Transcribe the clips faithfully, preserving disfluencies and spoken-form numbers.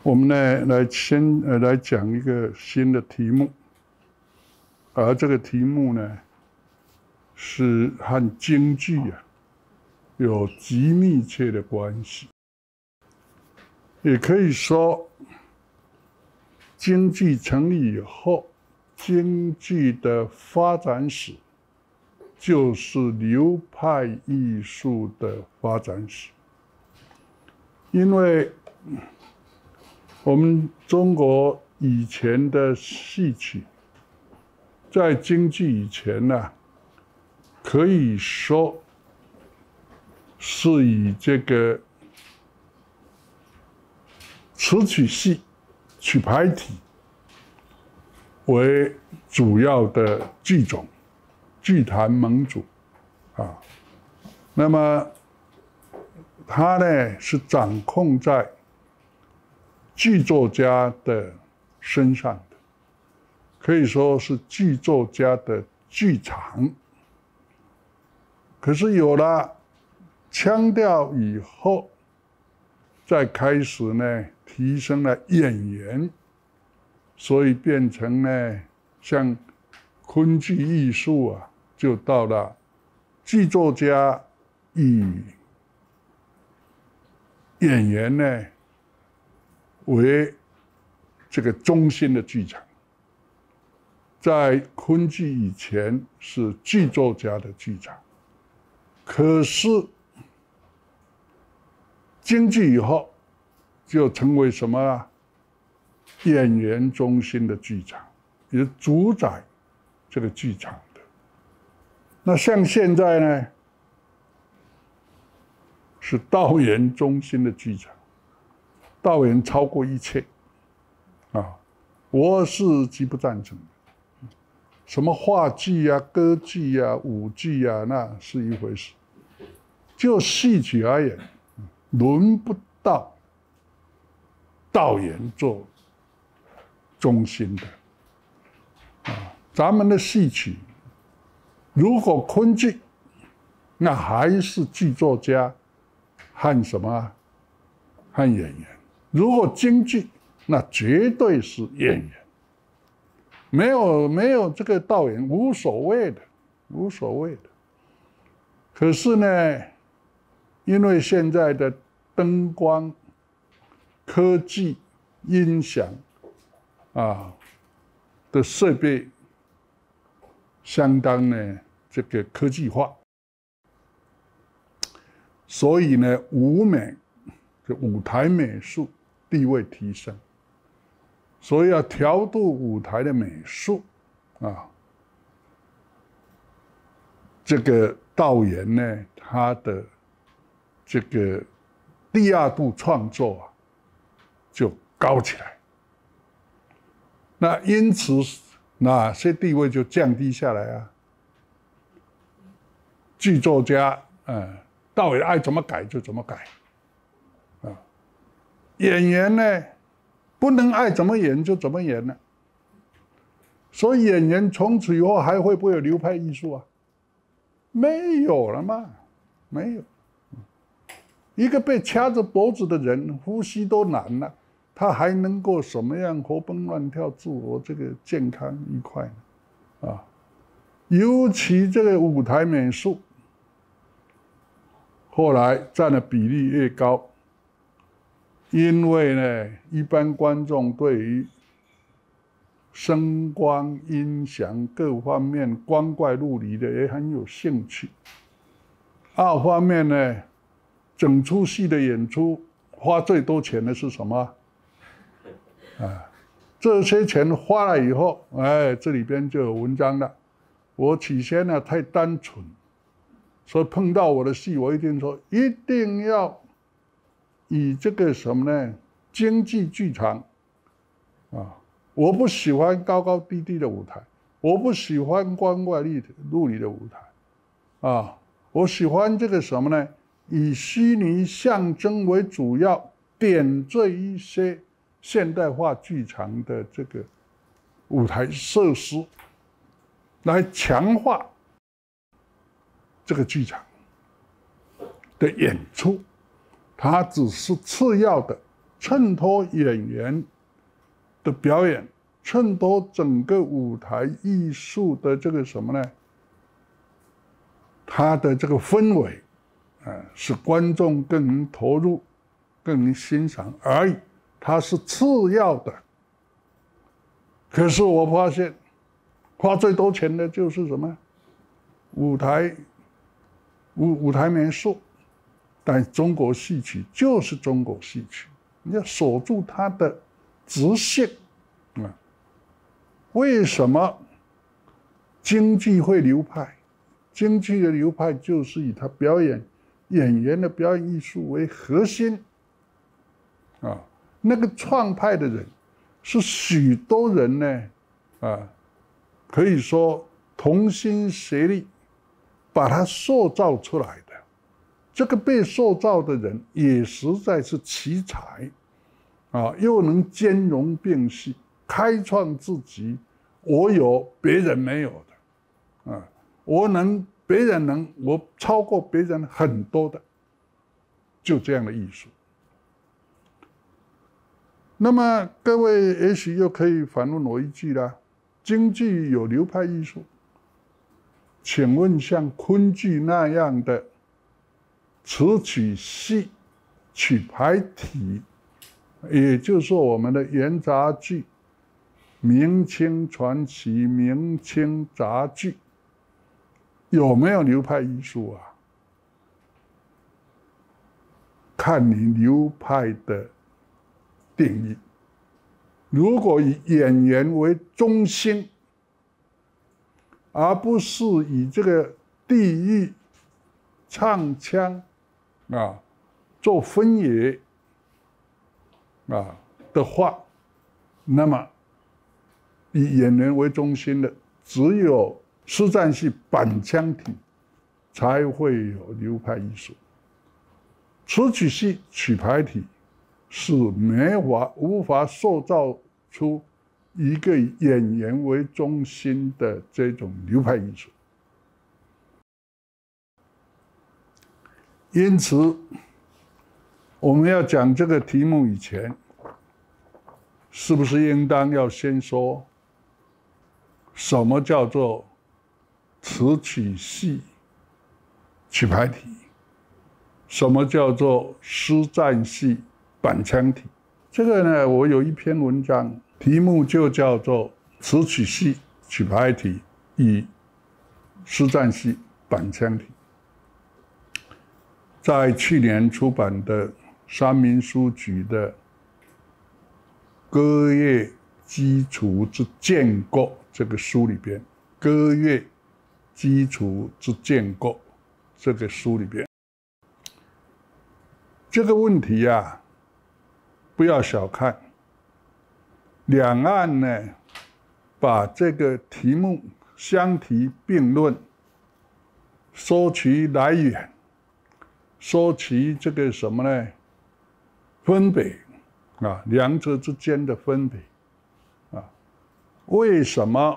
我们呢来先呃来讲一个新的题目，而这个题目呢是和经济啊有极密切的关系，也可以说，经济成立以后，经济的发展史就是流派艺术的发展史，因为我们中国以前的戏曲，在经济以前呢、啊，可以说是以这个词曲戏、曲牌体为主要的剧种、剧坛盟主啊。那么它呢是掌控在剧作家的身上的，可以说是剧作家的剧场。可是有了腔调以后，再开始呢提升了演员，所以变成呢像昆剧艺术啊，就到了剧作家以演员呢为这个中心的剧场。在昆剧以前是剧作家的剧场，可是京剧以后就成为什么啊？演员中心的剧场，也主宰这个剧场的。那像现在呢，是导演中心的剧场，导演超过一切啊，我是极不赞成的。什么话剧啊、歌剧啊、舞剧啊，那是一回事。就戏曲而言，轮不到导演做中心的啊。咱们的戏曲，如果昆剧，那还是剧作家和什么和演员；如果京剧，那绝对是演员。没有没有这个导演无所谓的，无所谓的。可是呢，因为现在的灯光、科技、音响啊的设备相当呢这个科技化，所以呢舞美就舞台美术地位提升。所以要调度舞台的美术啊，这个导演呢，他的这个第二度创作啊，就高起来。那因此哪些地位就降低下来啊？剧作家，嗯，导演爱怎么改就怎么改，啊，演员呢？不能爱怎么演就怎么演了，所以演员从此以后还会不会有流派艺术啊？没有了嘛，没有。一个被掐着脖子的人，呼吸都难了，他还能够什么样活蹦乱跳、自我这个健康愉快呢？啊，尤其这个舞台美术，后来占的比例越高。因为呢，一般观众对于声光音响各方面光怪陆离的也很有兴趣。二方面呢，整出戏的演出花最多钱的是什么？啊，这些钱花了以后，哎，这里边就有文章了。我起先呢太单纯，所以碰到我的戏，我一定说一定要。以这个什么呢？京剧剧场啊，我不喜欢高高低低的舞台，我不喜欢光怪陆离的舞台，啊，我喜欢这个什么呢？以虚拟象征为主要，点缀一些现代化剧场的这个舞台设施，来强化这个剧场的演出。它只是次要的衬托演员的表演，衬托整个舞台艺术的这个什么呢？它的这个氛围，啊、呃，使观众更能投入、更能欣赏而已，它是次要的。可是我发现，花最多钱的就是什么？舞台舞舞台美术。但中国戏曲就是中国戏曲，你要守住它的直性啊。为什么京剧会流派？京剧的流派就是以它表演演员的表演艺术为核心啊。那个创派的人是许多人呢啊，可以说同心协力把它塑造出来的。这个被塑造的人也实在是奇才，啊，又能兼容并蓄，开创自己，我有别人没有的，啊，我能别人能，我超过别人很多的，就这样的艺术。那么各位也许又可以反问我一句啦：京剧有流派艺术，请问像昆剧那样的词曲戏曲牌体，也就是说我们的元杂剧、明清传奇、明清杂剧，有没有流派艺术啊？看你流派的定义。如果以演员为中心，而不是以这个地域唱腔啊做分野啊的话，那么以演员为中心的，只有实战戏板腔体才会有流派艺术。词曲戏曲牌体是没法无法塑造出一个以演员为中心的这种流派艺术。因此，我们要讲这个题目以前，是不是应当要先说什么叫做词曲戏曲牌体？什么叫做实战戏板腔体？这个呢，我有一篇文章，题目就叫做词曲戏曲牌体与实战戏板腔体，在去年出版的三民书局的《歌乐基础之建构》这个书里边，《歌乐基础之建构》这个书里边，这个问题啊，不要小看。两岸呢，把这个题目相提并论，说其来源，说其这个什么呢？分别啊，两者之间的分别啊，为什么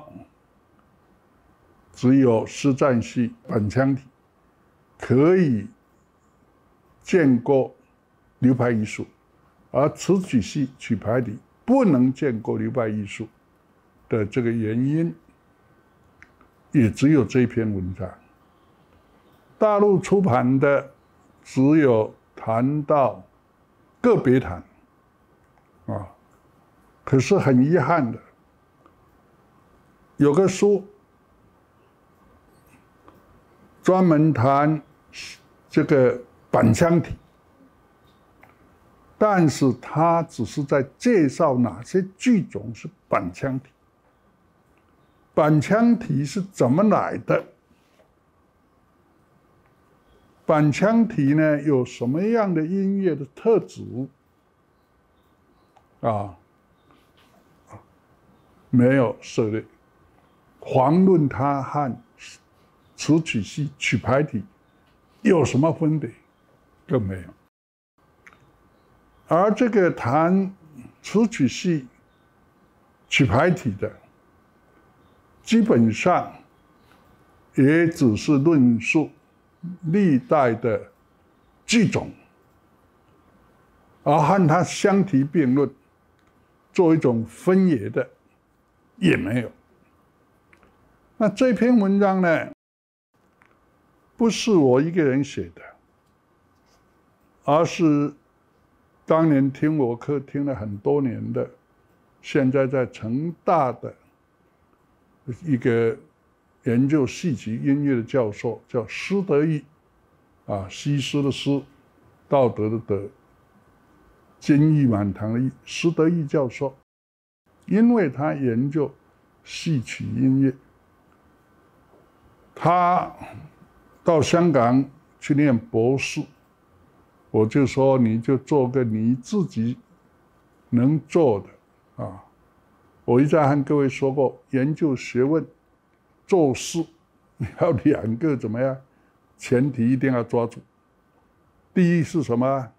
只有实战戏板腔体可以建构流派艺术，而词曲戏曲牌体不能建构流派艺术的这个原因，也只有这篇文章。大陆出版的只有谈到个别谈啊，可是很遗憾的，有个书专门谈这个板腔体，但是他只是在介绍哪些剧种是板腔体，板腔体是怎么来的，板腔体呢有什么样的音乐的特质啊？没有涉猎，遑论它和词曲戏曲牌体有什么分别，更没有。而这个谈词曲戏曲牌体的，基本上也只是论述历代的剧种而和它相提并论，做一种分野的也没有。那这篇文章呢，不是我一个人写的，而是当年听我课听了很多年的，现在在成大的一个研究戏曲音乐的教授，叫施德义，啊，西施的施，道德的德，金玉满堂的玉，施德义教授，因为他研究戏曲音乐，他到香港去念博士，我就说你就做个你自己能做的啊。我一再和各位说过，研究学问、做事，你要两个怎么样？前提一定要抓住。第一是什么？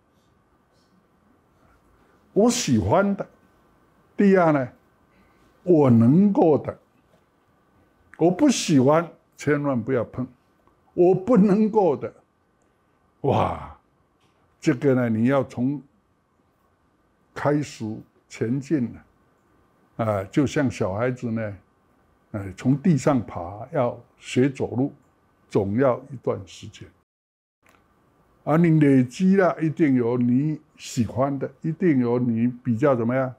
我喜欢的。第二呢，我能够的。我不喜欢，千万不要碰。我不能够的，哇，这个呢，你要从开始前进了。啊，就像小孩子呢，呃，从地上爬，要学走路，总要一段时间。而你累积了，一定有你喜欢的，一定有你比较怎么样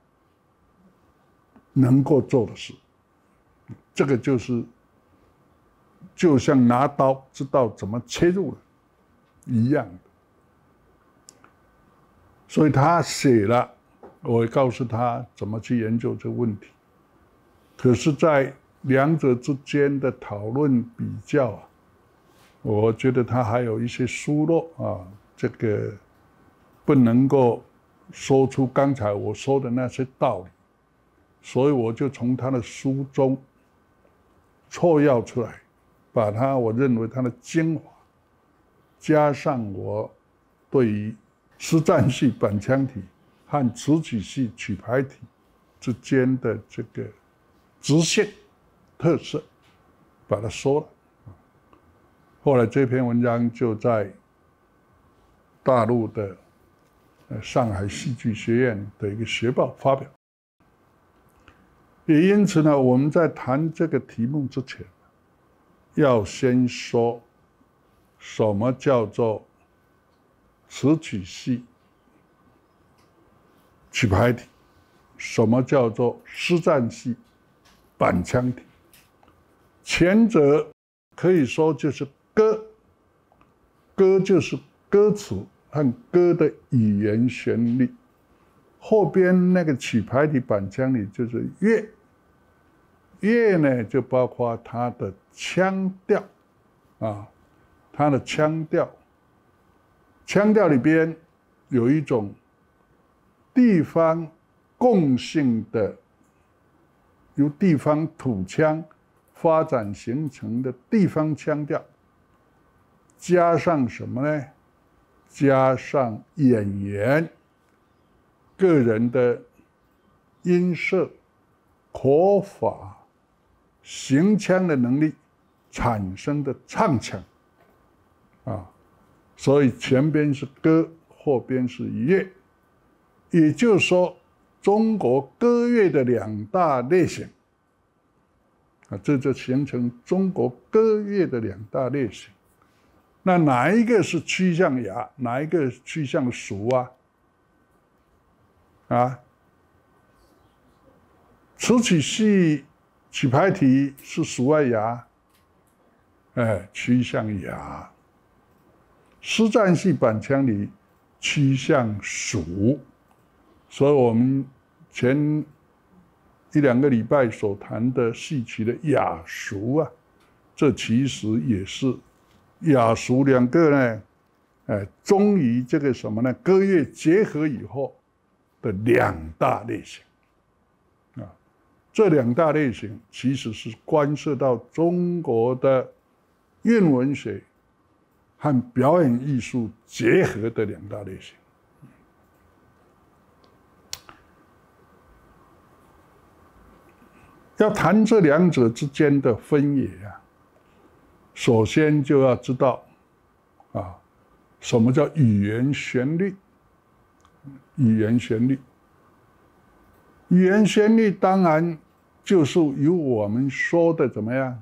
能够做的事。这个就是，就像拿刀知道怎么切入了一样的。所以他写了。我会告诉他怎么去研究这个问题，可是，在两者之间的讨论比较啊，我觉得他还有一些疏漏啊，这个不能够说出刚才我说的那些道理，所以我就从他的书中错要出来，把他我认为他的精华，加上我对于实战系板腔体和词曲系曲牌体之间的这个直线特色，把它说了。后来这篇文章就在大陆的上海戏剧学院的一个学报发表。也因此呢，我们在谈这个题目之前，要先说什么叫做词曲系曲牌体，什么叫做实战系板腔体。前者可以说就是歌，歌就是歌词和歌的语言旋律，后边那个曲牌体板腔体就是乐，乐呢就包括它的腔调啊，它的腔调，腔调里边有一种地方共性的，由地方土腔发展形成的地方腔调，加上什么呢？加上演员个人的音色、口法、行腔的能力产生的唱腔啊，所以前边是歌，后边是乐。也就是说，中国歌乐的两大类型，啊，这就形成中国歌乐的两大类型。那哪一个是趋向雅，哪一个趋向俗啊？啊，词曲系曲牌体是俗爱雅，哎，趋向雅；实战系板腔里趋向俗。所以我们前一两个礼拜所谈的戏曲的雅俗啊，这其实也是雅俗两个呢，哎，终于这个什么呢？歌乐结合以后的两大类型啊，这两大类型其实是关涉到中国的韵文学和表演艺术结合的两大类型。要谈这两者之间的分野啊，首先就要知道啊，什么叫语言旋律语言旋律。语言旋律当然就是由我们说的怎么样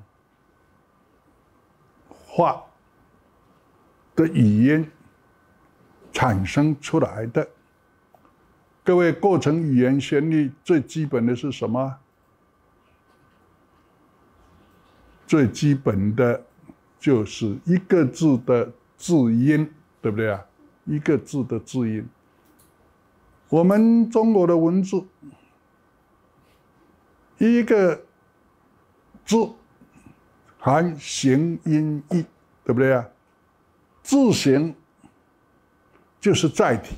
话的语音产生出来的。各位，构成语言旋律最基本的是什么？最基本的就是一个字的字音，对不对啊？一个字的字音。我们中国的文字，一个字含形、音、义，对不对啊？字形就是载体，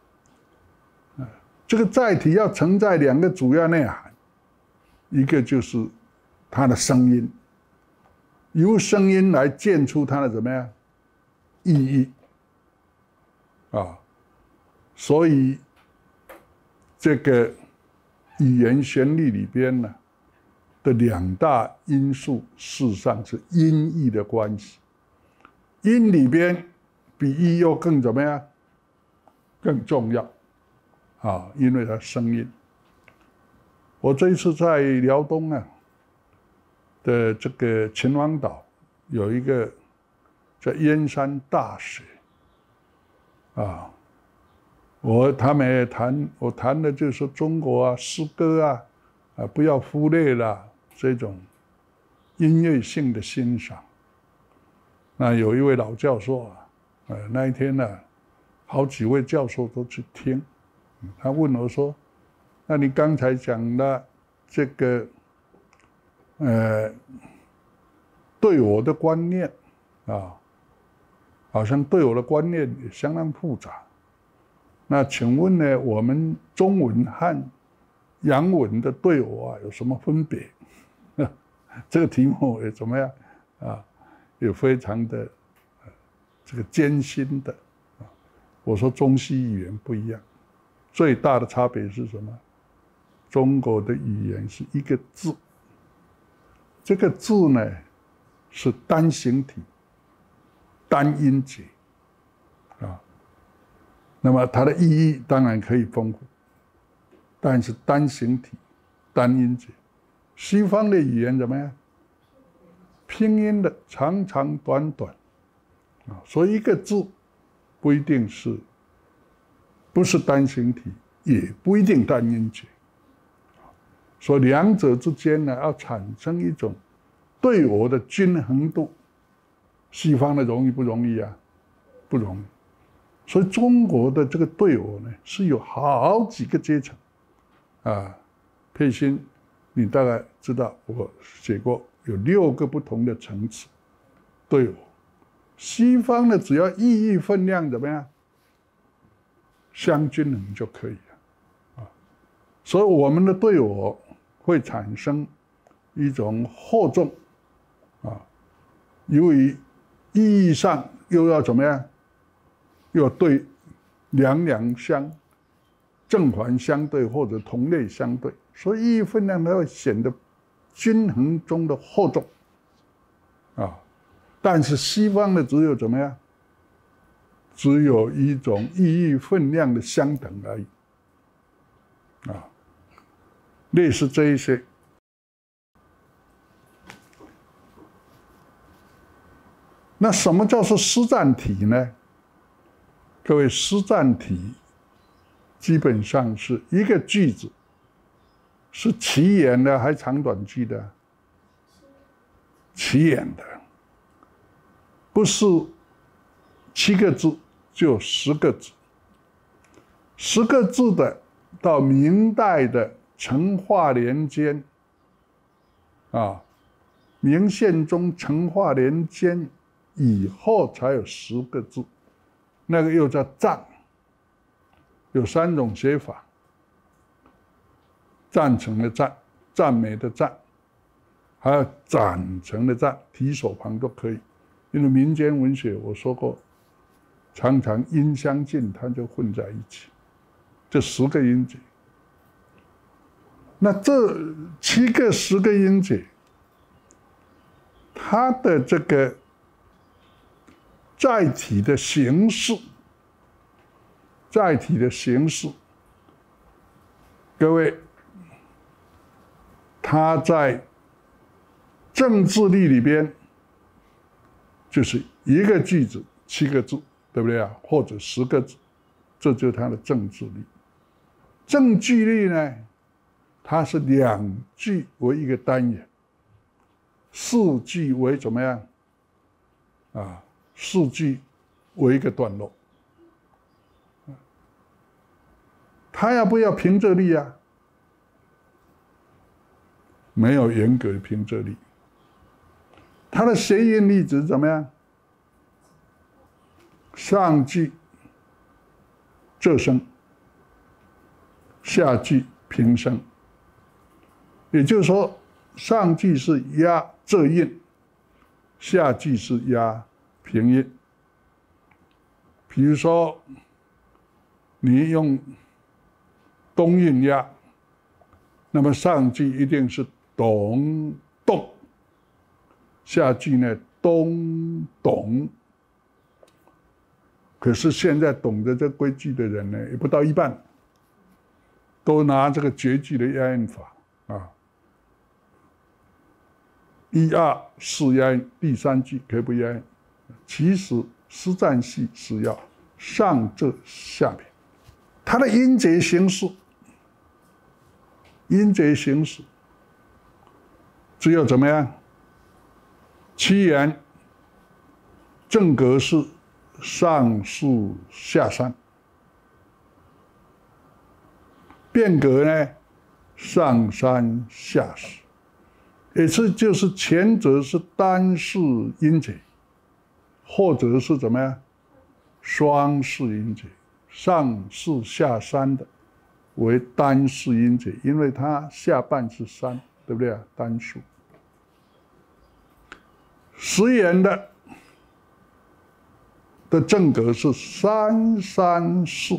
这个载体要承载两个主要内涵，一个就是它的声音，由声音来建出它的怎么样意义啊，所以这个语言旋律里边呢的两大因素，事实上是音义的关系。音里边比义又更怎么样？更重要啊，因为它声音。我这一次在辽东啊的这个秦皇岛有一个叫燕山大学啊，我他们也谈，我谈的就是中国啊诗歌啊啊不要忽略了这种音乐性的欣赏。那有一位老教授啊，呃那一天呢、啊，好几位教授都去听，他问我说：“那你刚才讲的这个，呃，对我的观念啊，好像对我的观念也相当复杂。那请问呢，我们中文和洋文的对我啊有什么分别？”这个题目也怎么样啊？也非常的这个艰辛的。我说中西语言不一样，最大的差别是什么？中国的语言是一个字，这个字呢是单形体、单音节啊。那么它的意义当然可以丰富，但是单形体、单音节。西方的语言怎么样？拼音的长长短短啊，所以一个字不一定是，不是单形体，也不一定单音节，所以两者之间呢，要产生一种对我的均衡度，西方的容易不容易啊？不容易。所以中国的这个对我呢，是有好几个阶层啊。佩欣，你大概知道，我写过有六个不同的层次对我。西方的只要意义分量怎么样相均衡就可以了啊。所以我们的对我会产生一种厚重啊，由于意义上又要怎么样，又要对两两相正环相对或者同类相对，所以意义分量它会显得均衡中的厚重啊。但是西方的只有怎么样？只有一种意义分量的相等而已啊，类似这一些。那什么叫做诗赞体呢？各位，诗赞体基本上是一个句子，是齐言的还是长短句的？齐言的，不是七个字就十个字。十个字的，到明代的成化年间，啊，明宪宗成化年间以后才有十个字，那个又叫赞，有三种写法：赞成的赞、赞美的赞，还有赞成的赞，提手旁都可以。因为民间文学我说过，常常音相近，它就混在一起。这十个音节，那这七个、十个音节，它的这个载体的形式， 载体的形式，各位，它在政治力里边就是一个句子七个字，对不对啊？或者十个字，这就是它的政治力。证据力呢，它是两句为一个单元，四句为怎么样？啊，四句为一个段落。他要不要凭这力啊？没有严格的凭这力。它的谐音例子怎么样？上句仄声，下句平声。也就是说，上句是押仄音，下句是押平音。比如说，你用东韵押，那么上句一定是咚咚，下句呢东咚。可是现在懂得这规矩的人呢，也不到一半，都拿这个绝句的押韵法啊，一二四押韵，第三句可以不押韵。其实实战系是要上仄下平，它的音节形式。音节形式只有怎么样？七言正格是上竖下三，变格呢上三下四，也是就是前者是单式音节，后者是怎么样？双式音节，上四下三的为单式音节，因为它下半是三，对不对啊？单数。十言的的正格是三三四，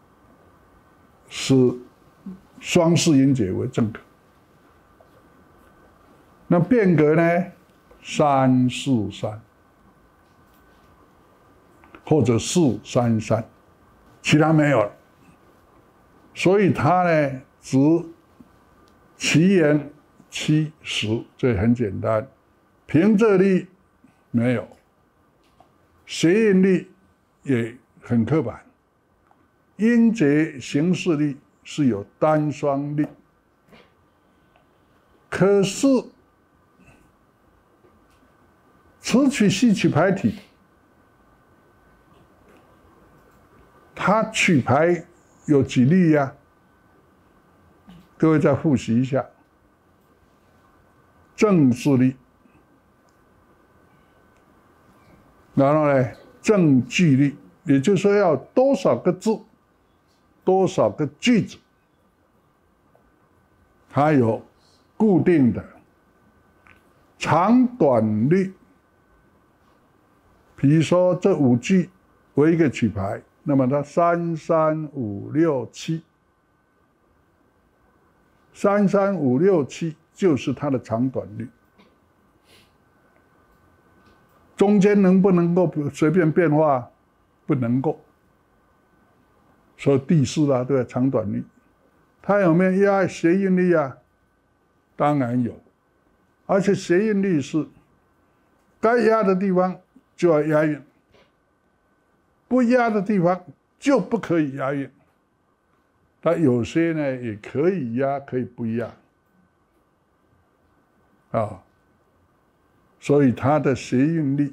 是双式音节为正格。那变格呢？三四三，或者四三三，其他没有了。所以它呢，只七言七十，这很简单。平仄力没有，谐音力也很刻板，音节形式力是有单双力。可是词曲戏曲排体，它曲牌有几例呀、啊？各位再复习一下：政治力，然后呢，证据力，也就是说要多少个字，多少个句子，它有固定的长短律。比如说这五句为一个曲牌，那么它三三五六七，三三五六七就是它的长短律。中间能不能够随便变化？不能够。所以第四啦，对吧？长短律，它有没有押谐音律啊？当然有，而且谐音律是该押的地方就要押韵，不押的地方就不可以押韵。它有些呢也可以押，可以不押，啊，所以它的谐韵力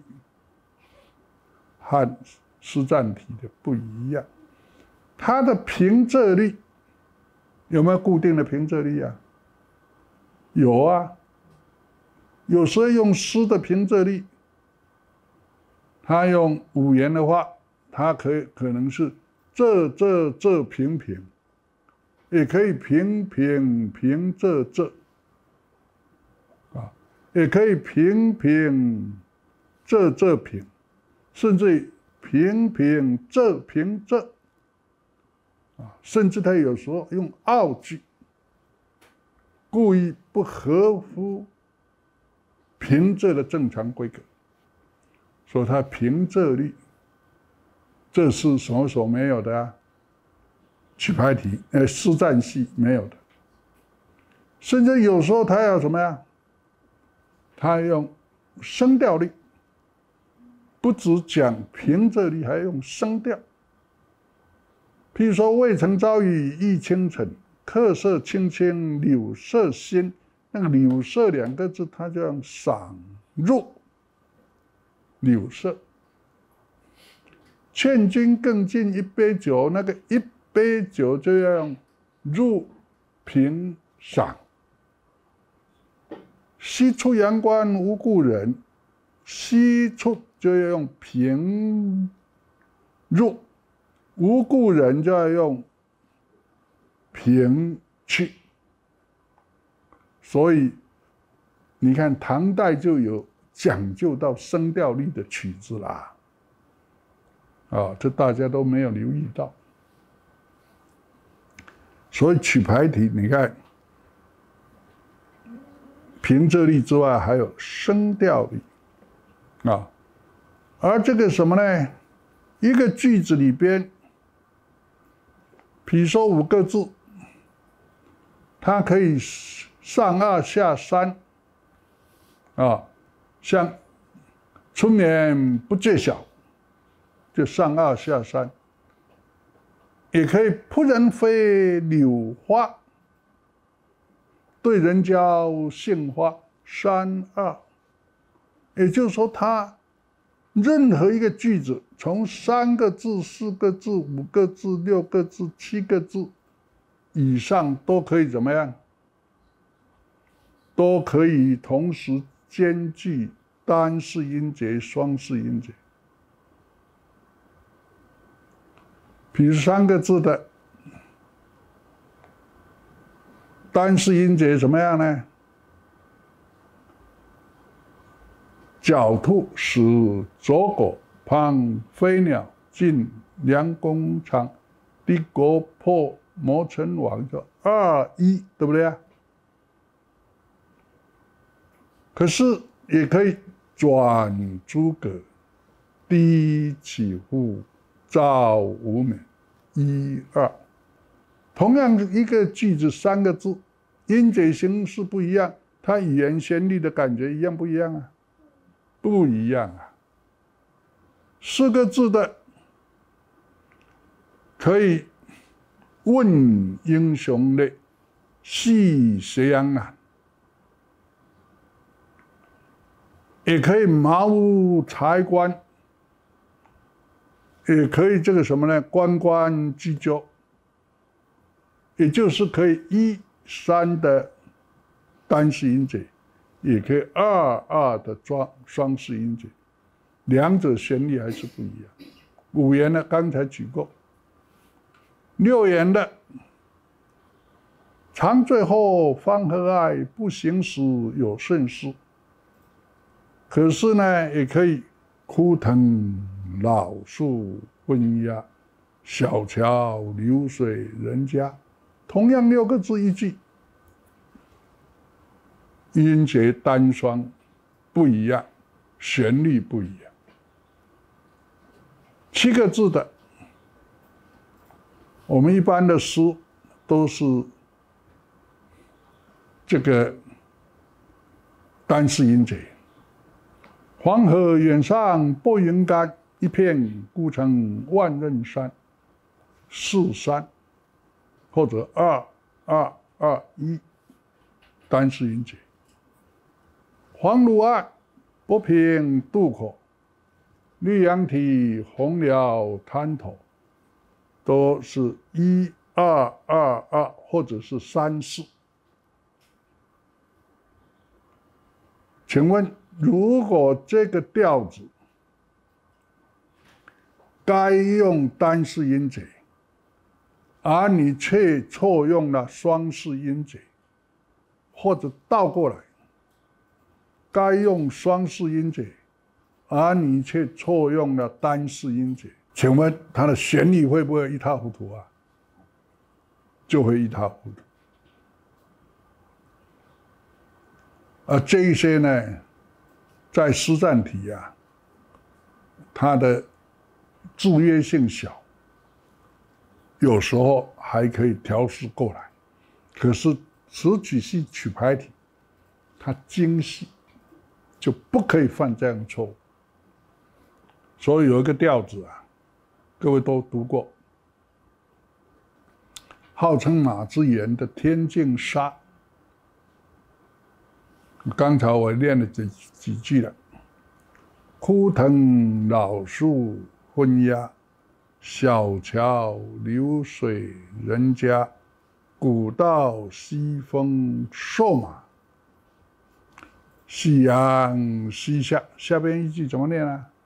和诗赞体的不一样。它的平仄力有没有固定的平仄力啊？有啊，有时候用诗的平仄力。他用五言的话，它可以可能是仄仄仄平平，也可以平平平仄仄，啊，也可以平平仄仄平，甚至于平平仄平仄，啊，甚至他有时候用拗句，故意不合乎平仄的正常规格。说它平仄力，这是什么所没有的啊？ 曲牌体，呃，实战系没有的。甚至有时候他要怎么样？他用声调力，不只讲平仄力，还用声调。譬如说“渭城朝雨浥轻尘，客舍青青柳色新”，那个“柳色”两个字，它就用嗓入柳色。劝君更尽一杯酒，那个一杯酒就要用入平嗓。西出阳关无故人，西出就要用平入，无故人就要用平去。所以你看，唐代就有讲究到声调力的曲子啦。啊，这大家都没有留意到。所以曲牌体，你看。平仄力之外，还有声调力啊。而这个什么呢？一个句子里边，比如说五个字，它可以上二下三啊。像“春眠不觉晓”，就上二下三。也可以“扑人飞柳花”。对人交杏花，三二，也就是说，它任何一个句子，从三个字、四个字、五个字、六个字、七个字以上，都可以怎么样？都可以同时兼具单式音节、双式音节。比如三个字的。单式音节怎么样呢？狡兔死，左狗旁飞鸟尽，良弓藏，敌国破，谋成王，就二一，对不对啊？可是也可以转诸葛，低起户，照无冕，一二。同样一个句子三个字。音节形式不一样，它语言旋律的感觉一样不一样啊？不一样啊。四个字的可以问英雄泪，系斜阳啊，也可以茅屋柴官，也可以这个什么呢？关关雎鸠，也就是可以一。三的单式音节，也可以二二的双双式音节，两者旋律还是不一样。五言的刚才举过，六言的长醉后方何爱，不行时有甚事。可是呢，也可以枯藤老树昏鸦，小桥流水人家。同样六个字一句，音节单双不一样，旋律不一样。七个字的，我们一般的诗都是这个单式音节。黄河远上白云干，一片孤城万仞山。四三。或者二二二一，单式音节。黄芦岸，不平渡口，绿杨啼，红蓼滩头，都是一二二二，或者是三四。请问，如果这个调子该用单式音节，而你却错用了双式音节，或者倒过来，该用双式音节，而你却错用了单式音节，请问它的旋律会不会一塌糊涂啊？就会一塌糊涂。而这一些呢，在实战题啊，它的制约性小。 有时候还可以调试过来。可是此曲系曲牌体，它精细，就不可以犯这样的错误。所以有一个调子啊，各位都读过，号称马致远的《天净沙》。刚才我念了几几句了：枯藤老树昏鸦，小桥流水人家，古道西风瘦马，夕阳西下。下边一句怎么念啊？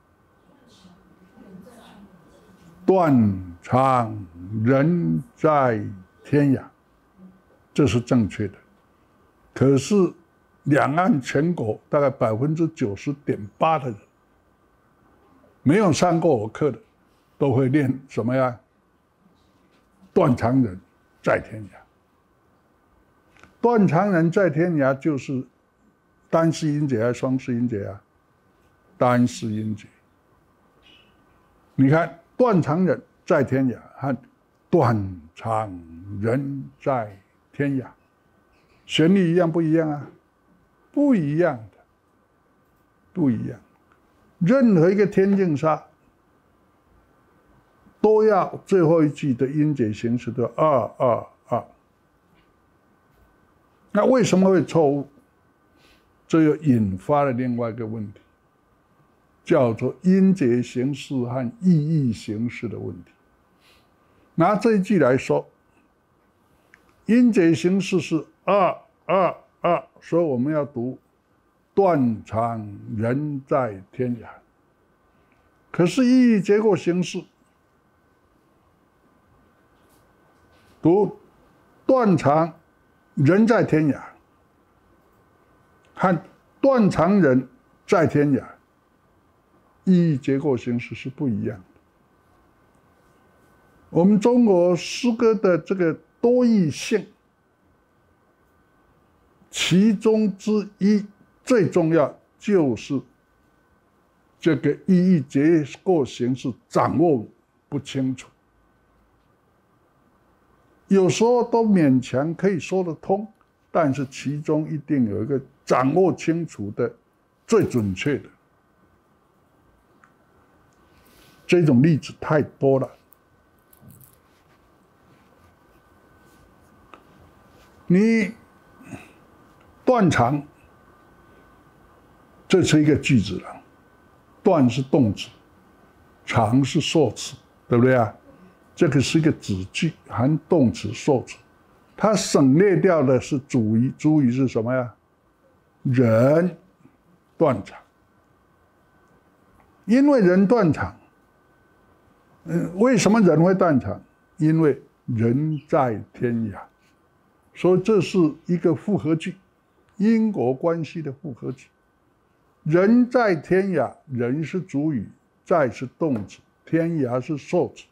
断肠人在天涯，这是正确的。可是两岸全国大概百分之九十点八的人，没有上过我课的，都会念什么呀？断肠人在天涯。断肠人在天涯就是单式音节还是双式音节啊？单式音节。你看，断肠人在天涯和断肠人在天涯，旋律一样不一样啊？不一样的，不一样。任何一个天净沙都要最后一句的音节形式的二二二。那为什么会错误？这又引发了另外一个问题，叫做音节形式和意义形式的问题。拿这一句来说，音节形式是二二二，所以我们要读断肠人在天涯。可是意义结构形式读断肠人在天涯和断肠人在天涯，意义结构形式是不一样的。我们中国诗歌的这个多义性，其中之一最重要就是这个意义结构形式掌握不清楚，有时候都勉强可以说得通，但是其中一定有一个掌握清楚的最准确的。这种例子太多了。你断肠，这是一个句子了，断是动词，肠是受词，对不对啊？这个是一个子句，含动词、受词，它省略掉的是主语，主语是什么呀？人断肠，因为人断肠。嗯，为什么人会断肠？因为人在天涯，所以这是一个复合句，因果关系的复合句。人在天涯，人是主语，在是动词，天涯是受词。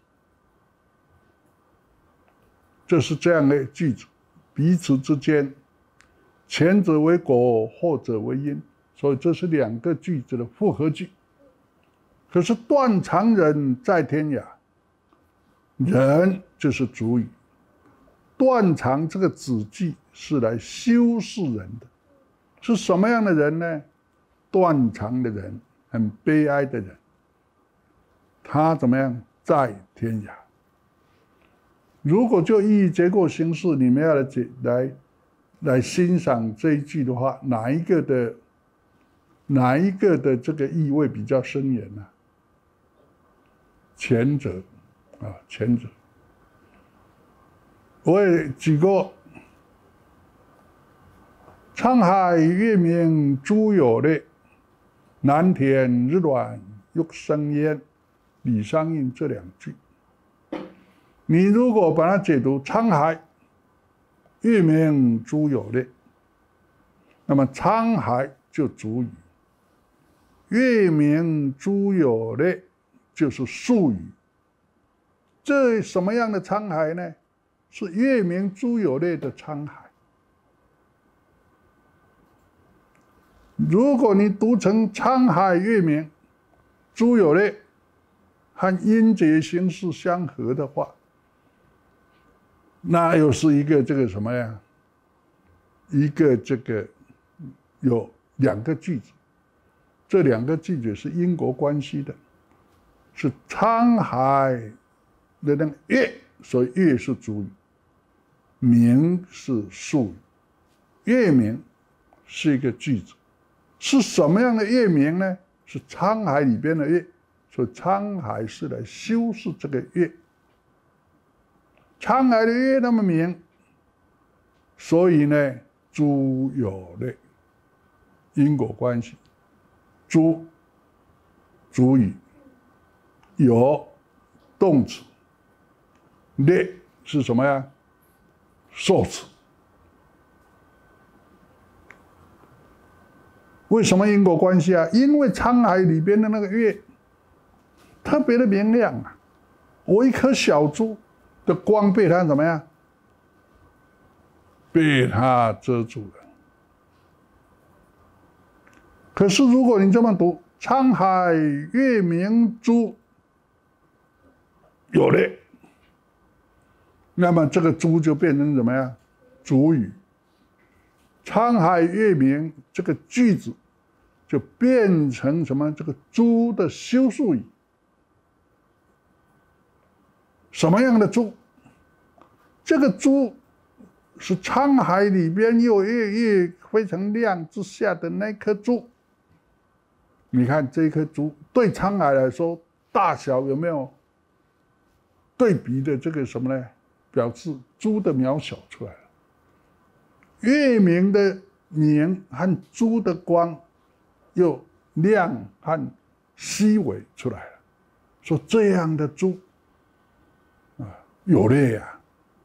这是这样的句子，彼此之间，前者为果，后者为因，所以这是两个句子的复合句。可是断肠人在天涯，人就是主语，断肠这个子句是来修饰人的，是什么样的人呢？断肠的人，很悲哀的人，他怎么样？在天涯。如果就意义结构形式，你们要来解来来欣赏这一句的话，哪一个的哪一个的这个意味比较深远呢？前者啊，前者。我也举过“沧海月明珠有泪，南田日暖玉生烟”，李商隐这两句。你如果把它解读“沧海月明珠有泪”，那么沧海就主语，月明珠有泪就是述语。这什么样的沧海呢？是月明珠有泪的沧海。如果你读成沧海月明珠有泪，和音节形式相合的话， 那又是一个这个什么呀？一个这个有两个句子，这两个句子是因果关系的，是沧海的那个月，所以月是主语，名是术语，月名是一个句子，是什么样的月名呢？是沧海里边的月，所以沧海是来修饰这个月。沧海的月那么明，所以呢，诸有类，因果关系，诸主语，有动词，类是什么呀？受词。为什么因果关系啊？因为沧海里边的那个月特别的明亮啊，我一颗小珠的光被它怎么样？被它遮住了。可是如果你这么读，沧海月明珠有类，那么这个珠就变成怎么样？主语。沧海月明这个句子就变成什么？这个珠的修饰语。什么样的珠？这个珠是沧海里边有月月非常亮之下的那颗珠。你看这颗珠对沧海来说，大小有没有对比的这个什么呢？表示珠的渺小出来了。月明的明和珠的光又亮和细微出来了，说这样的珠啊有类啊，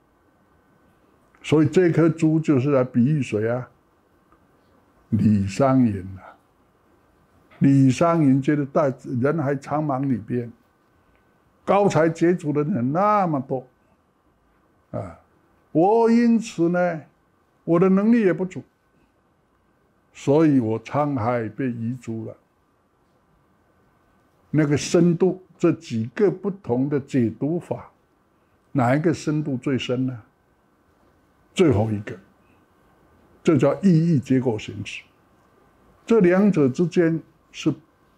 所以这颗珠就是来比喻谁啊？李商隐啊。李商隐觉得在人海苍茫里边，高才杰出的人那么多啊，我因此呢，我的能力也不足，所以我沧海被遗珠了。那个深度，这几个不同的解读法，哪一个深度最深呢？最后一个，这叫意义结构形式。这两者之间是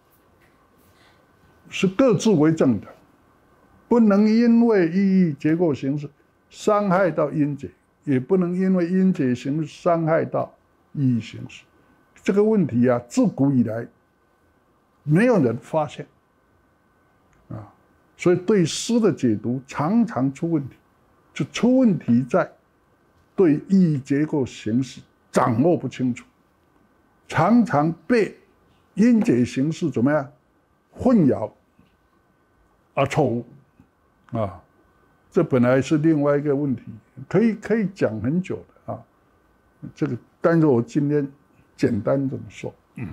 是各自为政的，不能因为意义结构形式伤害到因解，也不能因为因解形式伤害到意义形式。这个问题啊，自古以来没有人发现啊，所以对诗的解读常常出问题，就出问题在对意义结构形式掌握不清楚，常常被因解形式怎么样混淆而错误啊。这本来是另外一个问题，可以可以讲很久的啊。这个，但是我今天简单这么说。嗯。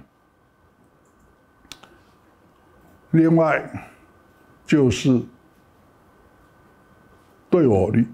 另外就是对我律，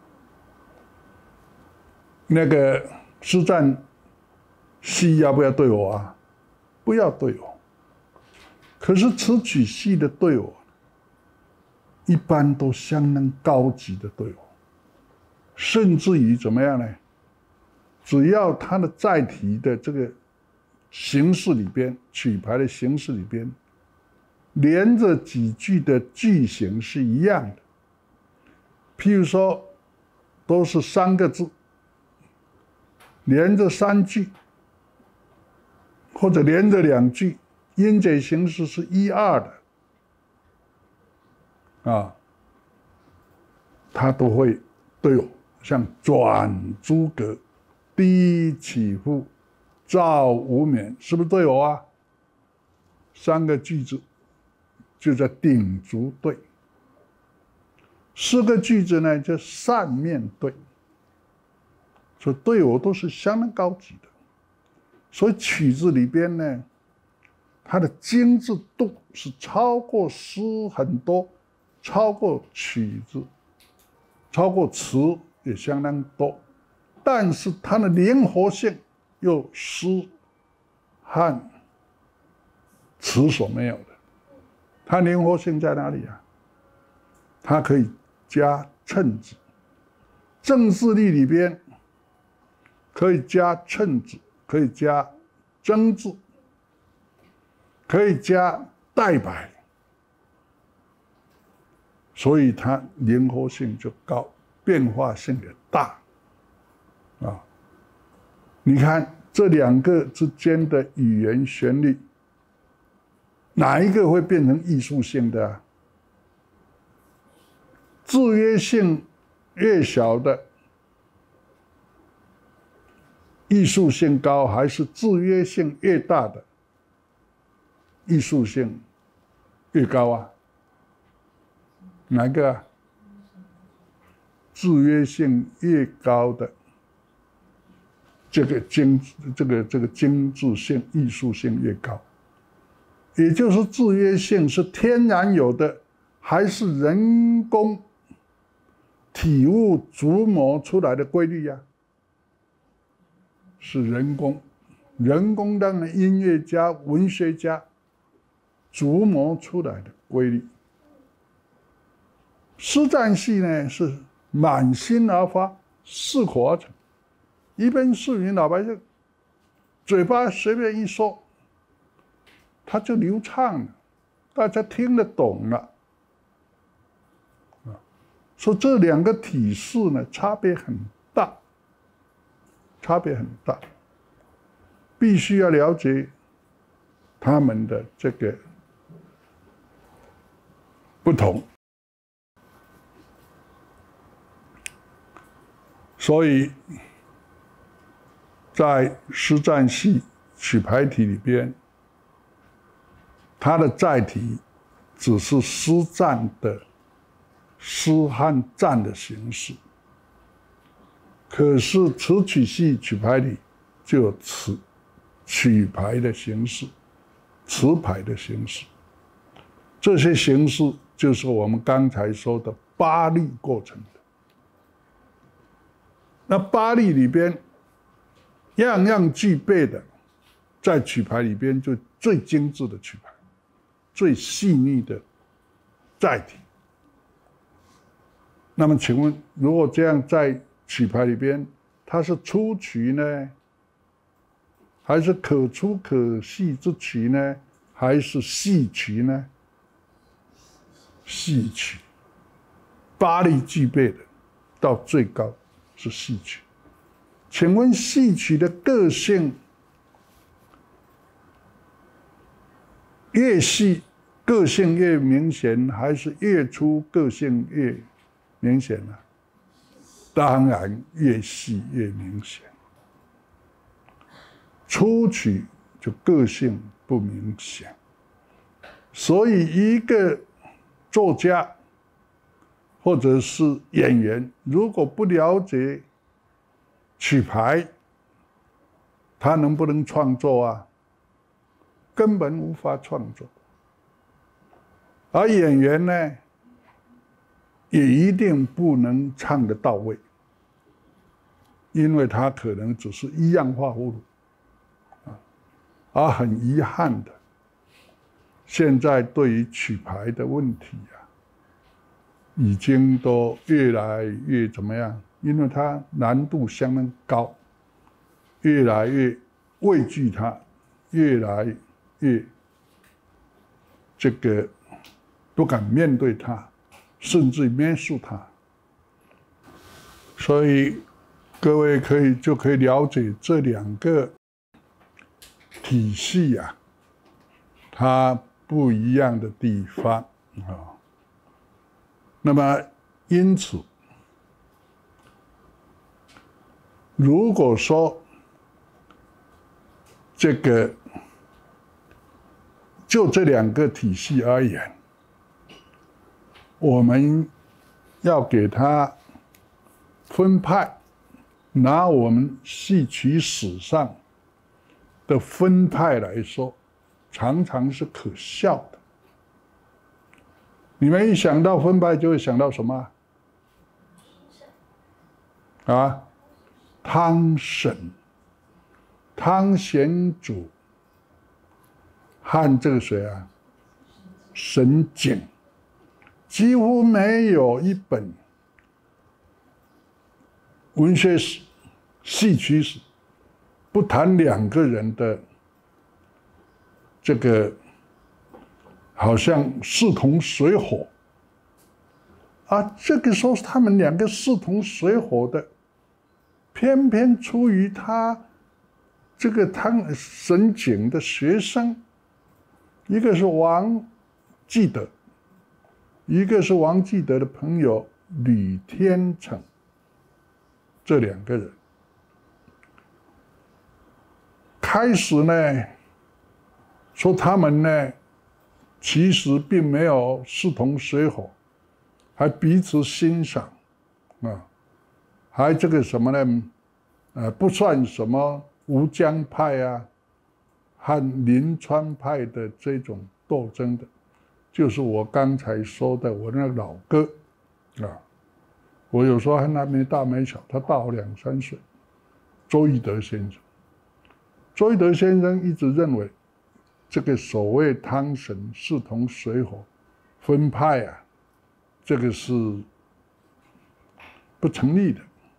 那个实战戏要不要对我啊？不要对我。可是词曲戏的对我，一般都相当高级的对我，甚至于怎么样呢？只要它的载体的这个形式里边，曲牌的形式里边，连着几句的句型是一样的。譬如说，都是三个字，连着三句，或者连着两句，音节形式是一二的，啊，它都会对我，像转朱阁，低起伏，照无眠，是不是对我啊？三个句子就在顶足对，四个句子呢就扇面对，所以对我都是相当高级的。所以曲子里边呢，它的精致度是超过诗很多，超过曲子，超过词也相当多，但是它的灵活性又诗和词所没有的。它灵活性在哪里啊？它可以加衬字， 政治力里边可以加称子，可以加争字，可以加代白，所以它灵活性就高，变化性也大啊。你看这两个之间的语言旋律，哪一个会变成艺术性的啊？制约性越小的艺术性高，还是制约性越大的艺术性越高啊？哪个啊？制约性越高的，这个精这个这个精致性、艺术性越高。也就是制约性是天然有的，还是人工体悟琢磨出来的规律呀、啊？是人工，人工当然音乐家、文学家琢磨出来的规律。实战系呢是满心而发，适可而成。一般市民老百姓嘴巴随便一说，他就流畅了，大家听得懂了。说这两个体式呢，差别很大，差别很大，必须要了解他们的这个不同。所以，在实战系曲牌体里边，它的载体只是诗赞的诗和赞的形式，可是词曲系曲牌里就有词曲牌的形式、词牌的形式，这些形式就是我们刚才说的八律构成的。那八律里边样样具备的，在曲牌里边就最精致的曲牌，最细腻的载体。那么请问，如果这样在曲牌里边，它是粗曲呢，还是可粗可细之曲呢，还是细曲呢？细曲，八律具备的，到最高是细曲。请问细曲的个性越细，个性越明显，还是越粗，个性越明显呢？当然越细越明显。粗曲就个性不明显，所以一个作家或者是演员，如果不了解曲牌，他能不能创作啊？根本无法创作。而演员呢，也一定不能唱得到位，因为他可能只是一样化葫芦。而很遗憾的，现在对于曲牌的问题啊，已经都越来越怎么样？因为它难度相当高，越来越畏惧它，越来越这个不敢面对它，甚至蔑视它。所以各位可以就可以了解这两个体系啊，它不一样的地方啊。那么因此，如果说这个就这两个体系而言，我们要给它分派，拿我们戏曲史上的分派来说，常常是可笑的。你们一想到分派，就会想到什么？啊，汤沈、汤显祖和这个谁啊，沈璟，几乎没有一本文学史、戏曲史，不谈两个人的这个好像势同水火啊，这个时候他们两个势同水火的，偏偏出于他这个汤沈璟的学生，一个是王继德，一个是王继德的朋友吕天成，这两个人开始呢说他们呢其实并没有势同水火，还彼此欣赏啊，还这个什么呢？呃，不算什么吴江派啊和临川派的这种斗争的，就是我刚才说的我那个老哥啊，我有时候和他没大没小，他大我两三岁，周义德先生。周义德先生一直认为，这个所谓汤沈势同水火分派啊，这个是不成立的。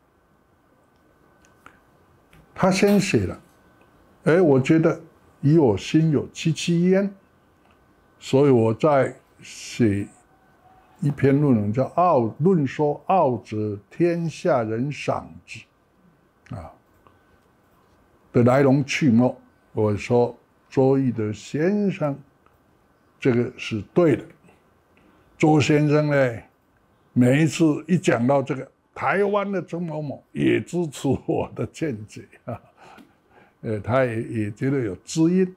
他先写了，哎，我觉得以我心有戚戚焉，所以我在写一篇论文叫《傲论说傲者天下人赏之》啊的来龙去脉。我说周义德先生这个是对的。周先生呢，每一次一讲到这个台湾的曾某某，也支持我的见解啊，呃，他也也觉得有知音。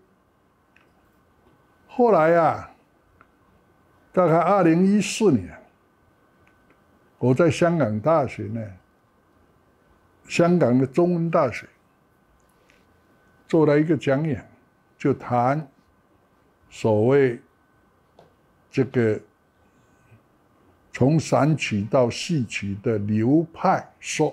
后来啊，大概二零一四年，我在香港大学呢，香港的中文大学做了一个讲演，就谈所谓这个从散曲到戏曲的流派说。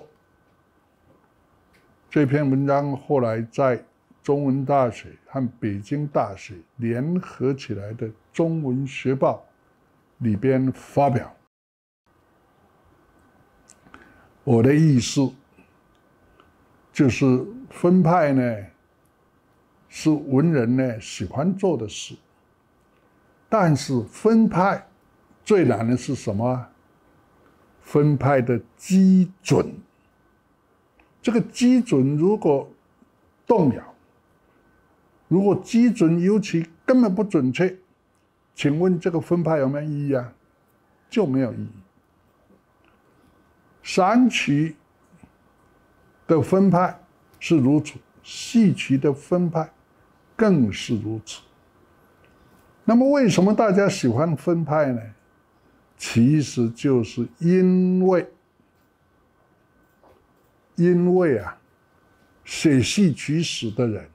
这篇文章后来在中文大学和北京大学联合起来的《中文学报》里边发表。我的意思就是分派呢，是文人呢喜欢做的事，但是分派最难的是什么？分派的基准。这个基准如果动摇，如果基准尤其根本不准确，请问这个分派有没有意义啊？就没有意义。散曲的分派是如此，戏曲的分派更是如此。那么为什么大家喜欢分派呢？其实就是因为因为啊，写戏曲史的人，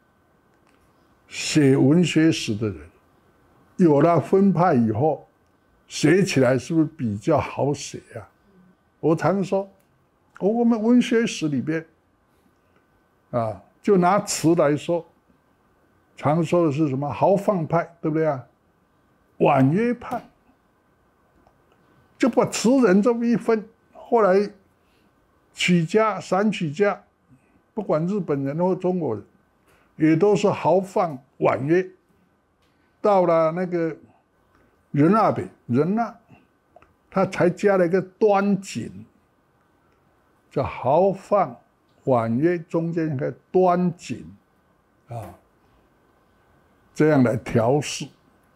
写文学史的人，有了分派以后，写起来是不是比较好写啊？我常说，我们文学史里边，啊，就拿词来说，常说的是什么豪放派，对不对啊？婉约派，就把词人这么一分，后来曲家、散曲家，不管日本人或中国人，也都是豪放婉约。到了那个任那北任那，他才加了一个端紧，叫豪放婉约中间一个端紧啊，这样来调试。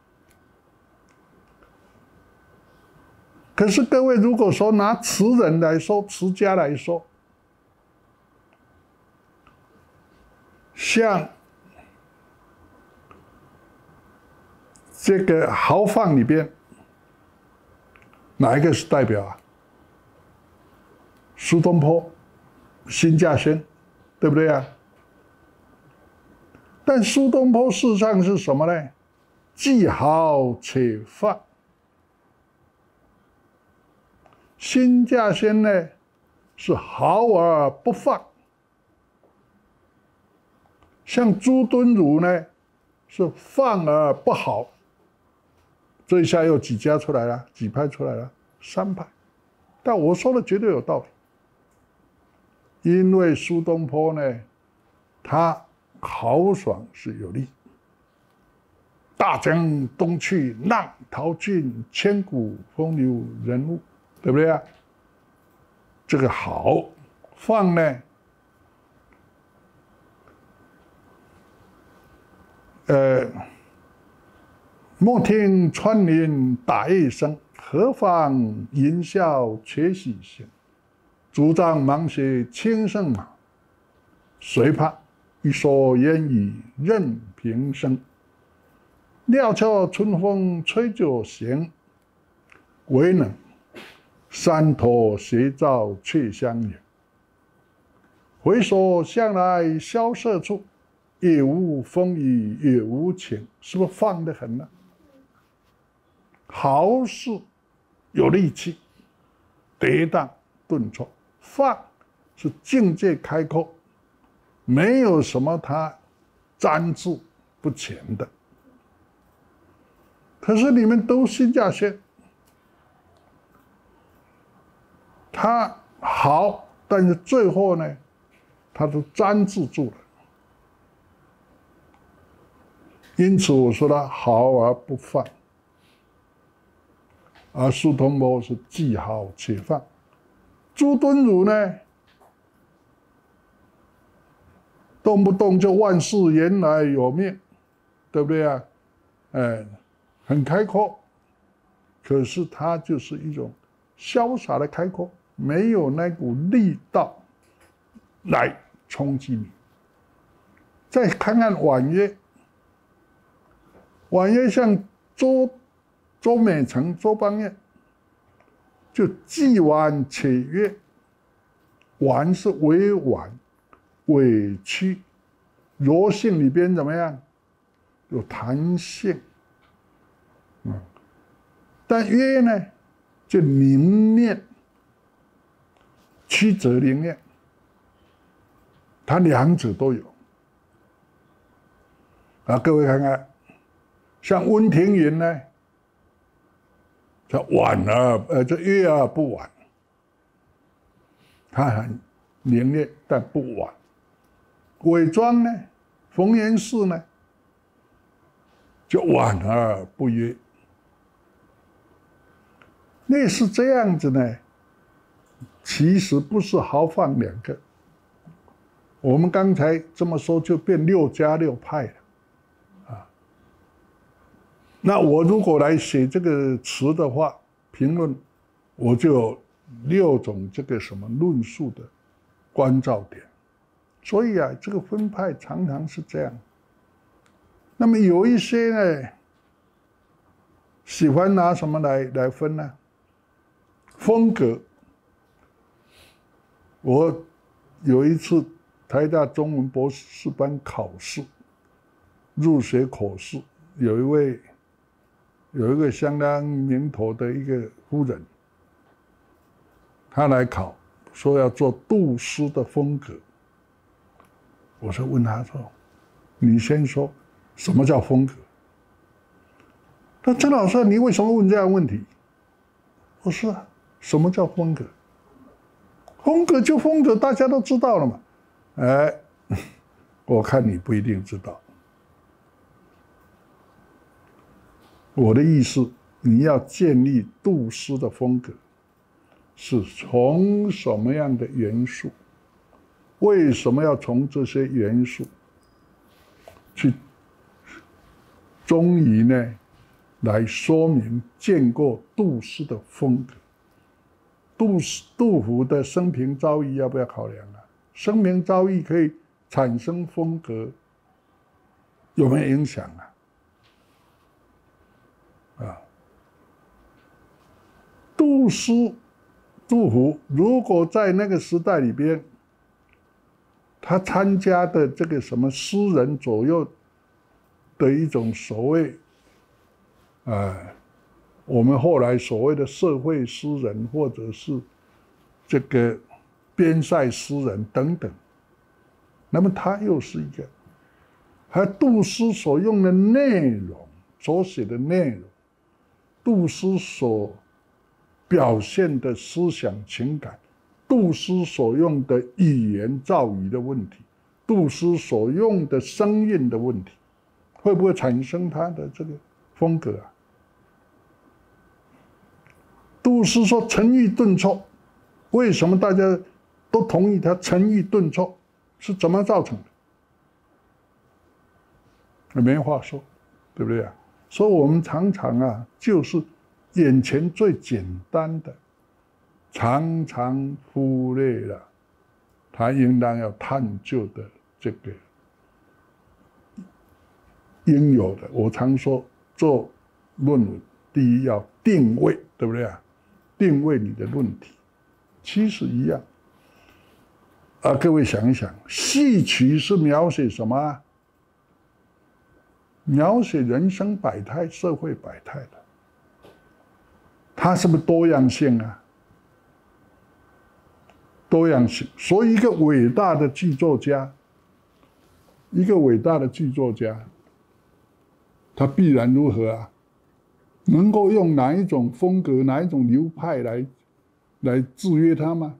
可是各位，如果说拿词人来说，词家来说，像这个豪放里边，哪一个是代表啊？苏东坡、辛稼先，对不对啊？但苏东坡事实上是什么呢？既豪且放。辛稼先呢，是豪而不放；像朱敦儒呢，是放而不豪。这一下又几家出来了，几派出来了，三派。但我说的绝对有道理。 因为苏东坡呢，他豪爽是有力。大江东去，浪淘尽，千古风流人物，对不对啊？这个豪放呢，呃，莫听穿林打叶声，何妨吟啸且喜行。竹杖芒鞋轻胜马，谁怕一蓑烟雨任平生。料峭春风吹酒醒，唯能山头斜照却相迎。回首向来萧瑟处，也无风雨也无晴。是不是放得很呢？豪是有力气，跌宕顿挫；放是境界开阔，没有什么他粘滞不前的。可是你们都新稼县，他好，但是最后呢，他都粘滞住了。因此我说他豪而不放，而苏东坡是既豪且放。朱敦儒呢，动不动就万事原来有命，对不对啊？哎。很开阔，可是它就是一种潇洒的开阔，没有那股力道来冲击你。再看看婉约，婉约像周周美成、周邦彦，就既婉且约。婉是委婉、委屈、柔性里边怎么样？有弹性。嗯，但约呢，就凝练，曲折凝练，它两者都有。啊，各位看看，像温庭筠呢，叫婉而呃，这约而不婉，他很凝练但不婉。韦庄呢，冯延巳呢，就婉而不约。类似这样子呢，其实不是豪放两个。我们刚才这么说，就变六加六派了，啊。那我如果来写这个词的话，评论，我就有六种这个什么论述的关照点。所以啊，这个分派常常是这样。那么有一些呢，喜欢拿什么来来分呢？风格。我有一次台大中文博士班考试，入学口试，有一位有一个相当名头的一个夫人，她来考，说要做杜诗的风格。我就问她说：“你先说什么叫风格？”她说：“陈老师，你为什么问这样的问题？”我说：“什么叫风格？风格就风格，大家都知道了嘛。”哎，我看你不一定知道。我的意思，你要建立杜诗的风格，是从什么样的元素？为什么要从这些元素去，终于呢，来说明建构杜诗的风格？杜杜甫的生平遭遇要不要考量啊？生平遭遇可以产生风格，有没有影响啊？啊，杜诗，杜甫如果在那个时代里边，他参加的这个什么诗人左右的一种所谓，呃，我们后来所谓的社会诗人，或者是这个边塞诗人等等，那么他又是一个，而杜诗所用的内容，所写的内容，杜诗所表现的思想情感， 杜诗所用的语言造语的问题，杜诗所用的声韵的问题，会不会产生他的这个风格啊？杜诗说沉郁顿挫，为什么大家都同意他沉郁顿挫？是怎么造成的？没话说，对不对啊？所以我们常常啊，就是眼前最简单的，常常忽略了他应当要探究的这个应有的。我常说，做论文第一要定位，对不对啊？定位你的论题，其实一样。啊，各位想一想，戏曲是描写什么啊？描写人生百态、社会百态的，它是不是多样性啊？多样性。所以，一个伟大的剧作家，一个伟大的剧作家，他必然如何啊？能够用哪一种风格、哪一种流派来来制约他吗？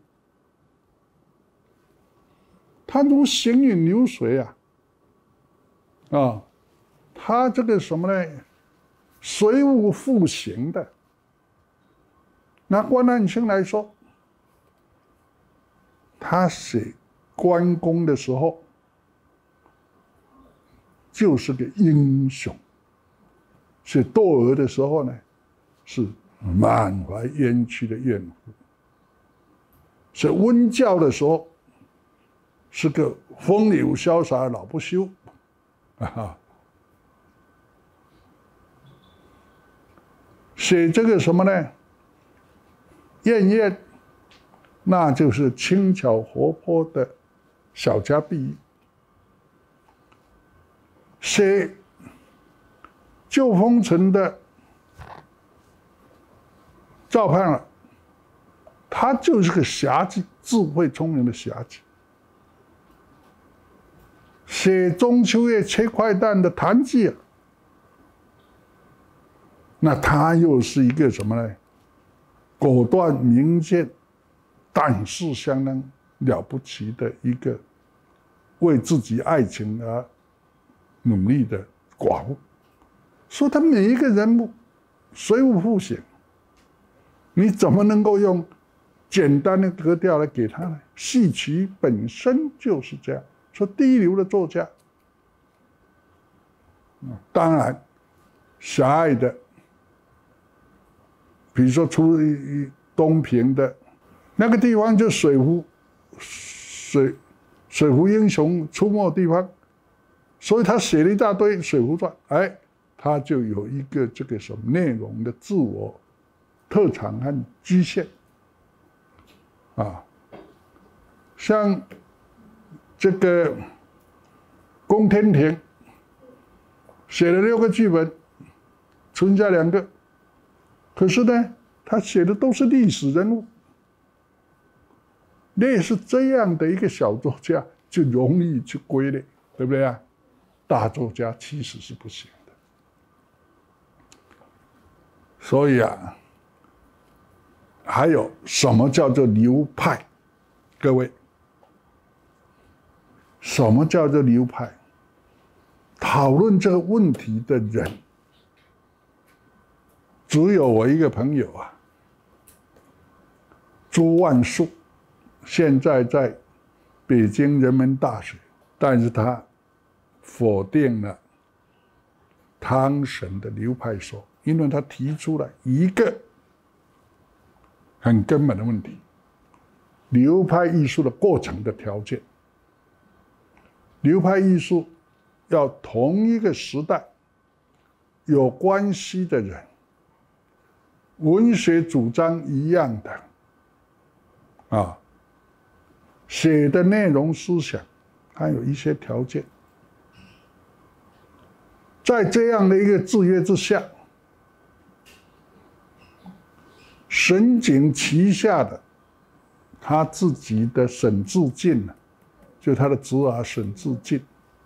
他如行云流水啊！啊，他这个什么呢？随物复形的。拿关汉卿来说，他写关公的时候，就是个英雄；写窦娥的时候呢，是满怀冤屈的怨妇；写温教的时候，是个风流潇洒的老不休，啊，写这个什么呢？燕燕，那就是轻巧活泼的小家碧玉。写旧风尘的赵盼儿，他就是个侠气、智慧聪明的侠气。写中秋夜切块蛋的谭继儿，那他又是一个什么呢？果断明见、胆识相当了不起的一个为自己爱情而努力的寡妇。说他每一个人物随物复形，你怎么能够用简单的格调来给他呢？戏曲本身就是这样。说第一流的作家，当然狭隘的，比如说出于东平的那个地方，就水湖水水湖英雄出没的地方，所以他写了一大堆《水浒传》，哎，他就有一个这个什么内容的自我特长和局限啊，像这个宫天庭写了六个剧本，存下两个，可是呢，他写的都是历史人物。类似这样的一个小作家，就容易去归类，对不对啊？大作家其实是不行的。所以啊，还有什么叫做流派？各位，什么叫做流派？讨论这个问题的人，只有我一个朋友啊，朱万树，现在在北京人民大学，但是他否定了汤神的流派说，因为他提出了一个很根本的问题：流派艺术的过程的条件。流派艺术要同一个时代有关系的人，文学主张一样的，啊，写的内容思想还有一些条件，在这样的一个制约之下，沈璟旗下的他自己的沈志进呢，就他的侄儿沈志进，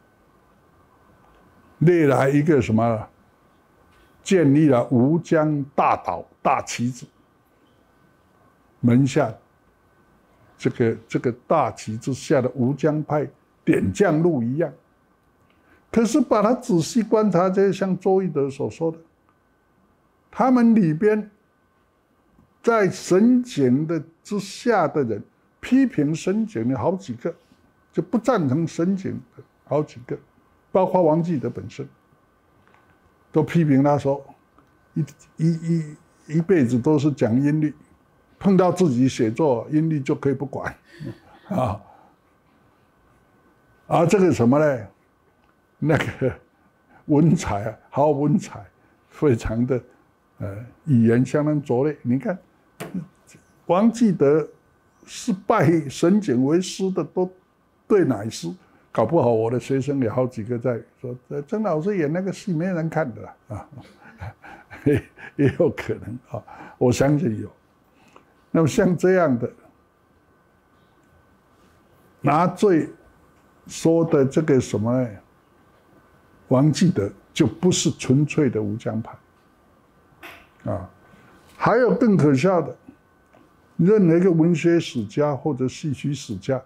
列来一个什么，建立了吴江大岛大旗子，门下这个这个大旗之下的吴江派点将路一样。可是把它仔细观察，就像周一德所说的，他们里边在沈景的之下的人，批评沈景的好几个，就不赞成沈景的好几个，包括王继德本身，都批评他说，一一一一辈子都是讲音律，碰到自己写作音律就可以不管，啊，而这个什么呢？那个文采啊，好文采，非常的，呃，语言相当拙劣。你看，王继德是拜沈景为师的，都对乃师，搞不好我的学生有好几个在说，曾老师演那个戏没人看的啊，也也有可能啊，我相信有。那么像这样的拿罪说的这个什么呢？王继德就不是纯粹的吴江派，啊，还有更可笑的，任何一个文学史家或者戏曲史家，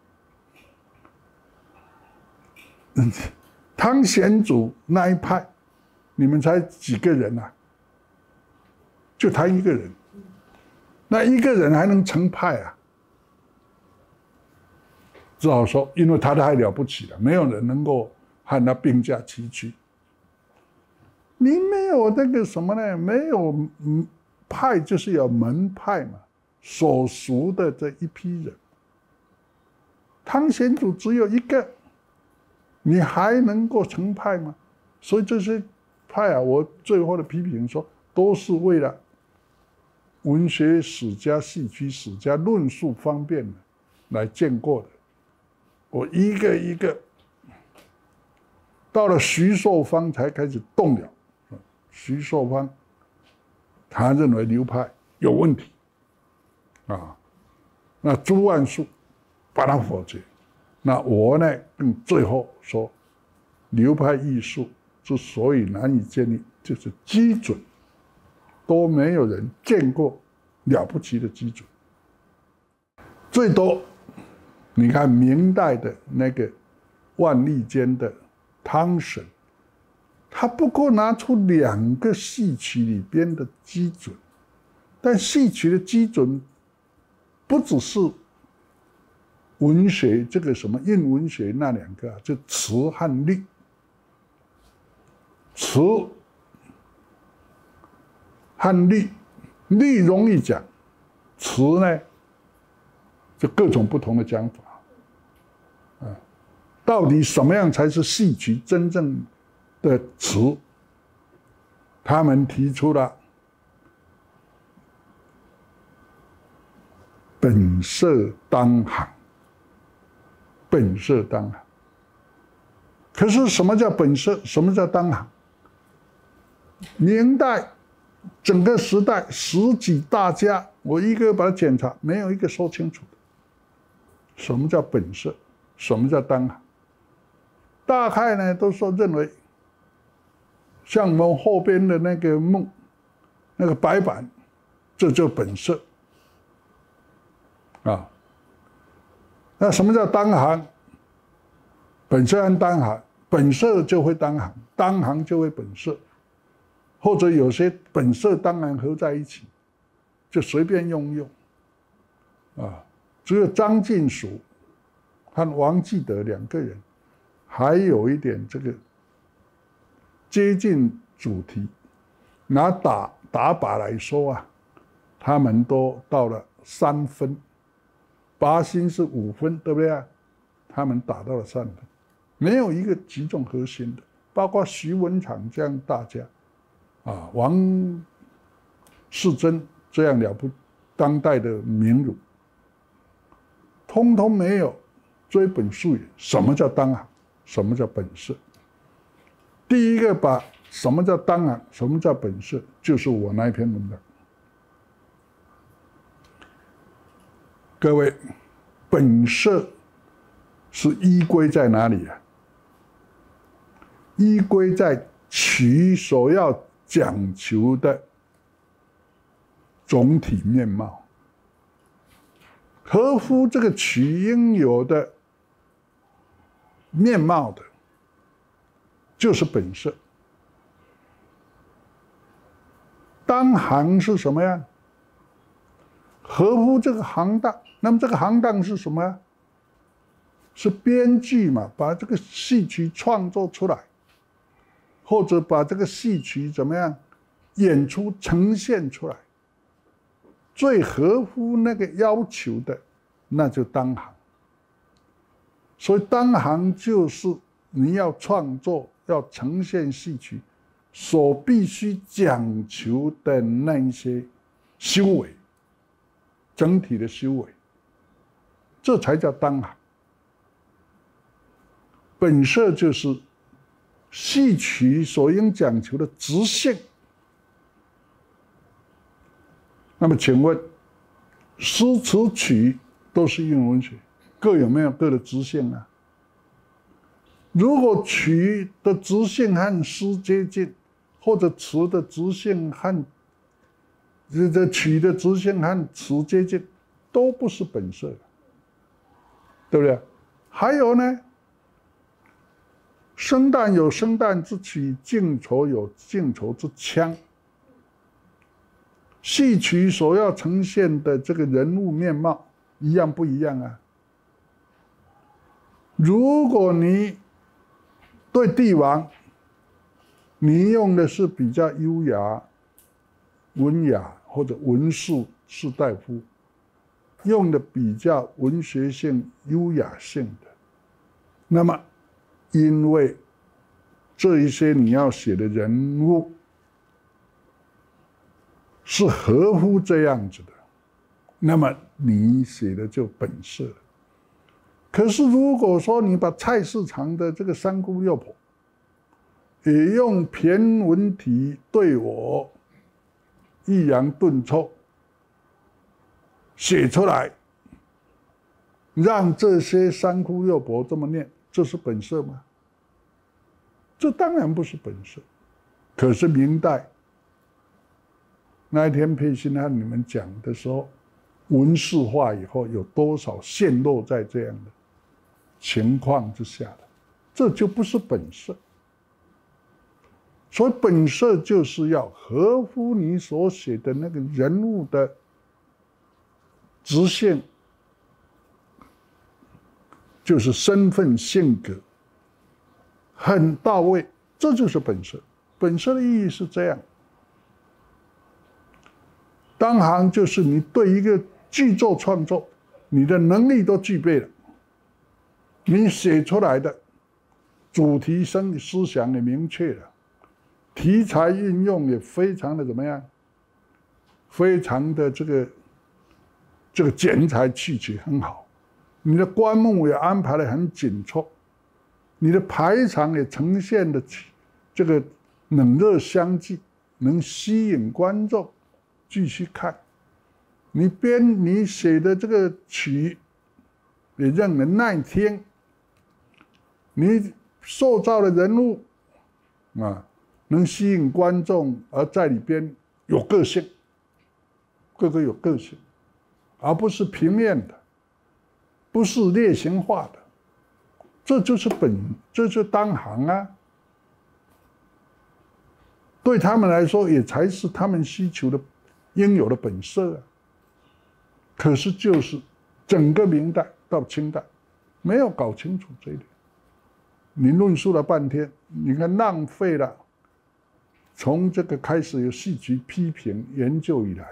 汤显祖那一派，你们才几个人啊？就他一个人，那一个人还能成派啊？只好说，因为他太了不起了，没有人能够和他并驾齐驱。你没有那个什么呢？没有派就是有门派嘛，所属的这一批人。汤显祖只有一个，你还能够成派吗？所以这些派啊，我最后的批评说，都是为了文学史家、戏曲史家论述方便来建构的。我一个一个。到了徐寿芳才开始动摇，徐寿芳他认为流派有问题，啊，那朱万树把他否决，那我呢更最后说，流派艺术之所以难以建立，就是基准都没有人见过了不起的基准，最多你看明代的那个万历间的汤审，他不过拿出两个戏曲里边的基准，但戏曲的基准不只是文学这个什么韵文学那两个、啊，就词和律。词和律，律容易讲，词呢就各种不同的讲法。啊，到底什么样才是戏曲真正的词？他们提出了本色当行，本色当行。可是什么叫本色？什么叫当行？明代整个时代十几大家，我一个个把它检查，没有一个说清楚的。什么叫本色？什么叫当行？大概呢都说认为，像我们后边的那个梦，那个白板，这就本色啊。那什么叫当行？本色和当行，本色就会当行，当行就会本色，或者有些本色当行合在一起，就随便用用啊。只有张晋曙和王继德两个人还有一点这个接近主题。拿打打靶来说啊，他们都到了三分，拔心是五分，对不对啊？他们打到了三分，没有一个击中核心的，包括徐文长这样大家，啊，王世贞这样了不当代的名儒，通通没有追本溯源。什么叫当行？什么叫本色？第一个把什么叫当行，什么叫本色，就是我那一篇文章。各位，本色是依归在哪里啊？依归在曲所要讲求的总体面貌。 合乎这个曲应有的面貌的，就是本色。当行是什么样？合乎这个行当，那么这个行当是什么呀？是编剧嘛，把这个戏曲创作出来，或者把这个戏曲怎么样演出呈现出来，最合乎那个要求的，那就当行。所以当行就是你要创作、要呈现戏曲所必须讲求的那一些修为，整体的修为，这才叫当行。本色就是戏曲所应讲求的直性。那么请问，诗词曲都是应用文学，各有没有各的直性啊？如果曲的直性和诗接近，或者词的直性和这这曲的直性和词接近，都不是本色，对不对？还有呢，生旦有生旦之曲，净丑有净丑之腔。戏曲所要呈现的这个人物面貌一样不一样啊？如果你对帝王，你用的是比较优雅、文雅或者文士士大夫，用的比较文学性、优雅性的，那么因为这一些你要写的人物是合乎这样子的，那么你写的就本色了。可是如果说你把菜市场的这个三姑六婆也用骈文体对我抑扬顿挫写出来，让这些三姑六婆这么念，这是本色吗？这当然不是本色。可是明代那一天佩欣和你们讲的时候，文士化以后有多少陷落在这样的情况之下的，这就不是本色。所以本色就是要合乎你所写的那个人物的直性，就是身份性格很到位，这就是本色。本色的意义是这样，当行就是你对一个剧作创作，你的能力都具备了，你写出来的主题生思想也明确了，题材运用也非常的怎么样？非常的这个这个剪裁器曲很好，你的观目也安排得很紧凑，你的排场也呈现的这个冷热相济，能吸引观众继续看。你编你写的这个曲也让人耐听，你塑造的人物啊，能吸引观众，而在里边有个性，个个有个性，而不是平面的，不是列形化的，这就是本，这就是当行啊。对他们来说，也才是他们需求的应有的本色啊。可是就是整个明代到清代，没有搞清楚这一点。你论述了半天，你看浪费了从这个开始有戏曲批评研究以来，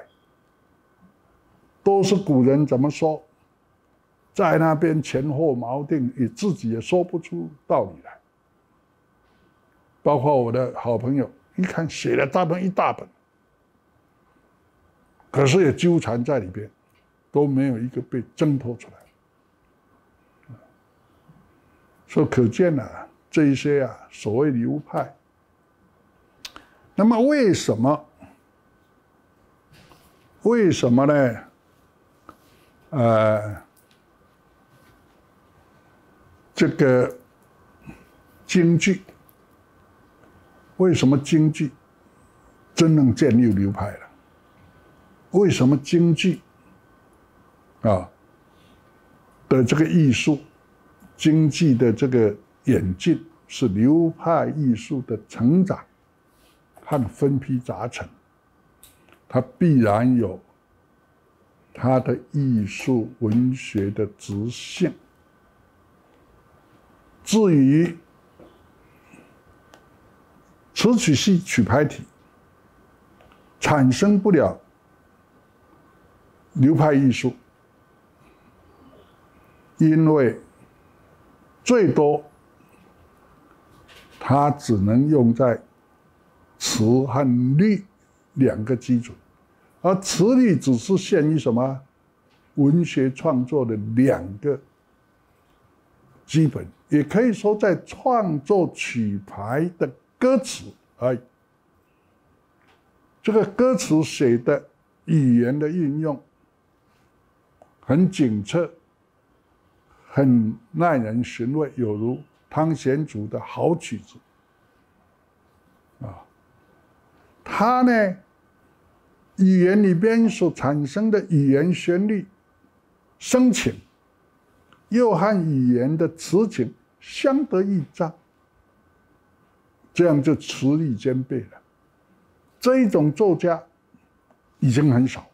都是古人怎么说，在那边前后锚定，也自己也说不出道理来。包括我的好朋友，一看写了这么一大本，可是也纠缠在里边，都没有一个被挣脱出来。所以可见啊，这一些啊所谓流派，那么为什么？为什么呢？呃，这个京剧，为什么京剧真正建立流派了？为什么京剧啊的这个艺术经济的这个演进，是流派艺术的成长和分批杂陈，它必然有它的艺术文学的直性。至于词曲系曲牌体产生不了流派艺术，因为最多它只能用在词和律两个基准，而词律只是限于什么文学创作的两个基本，也可以说在创作曲牌的歌词而已。这个歌词写的语言的运用很紧凑，很耐人寻味，有如汤显祖的好曲子啊。它呢，语言里边所产生的语言旋律声情，又和语言的词情相得益彰，这样就词律兼备了。这一种作家已经很少，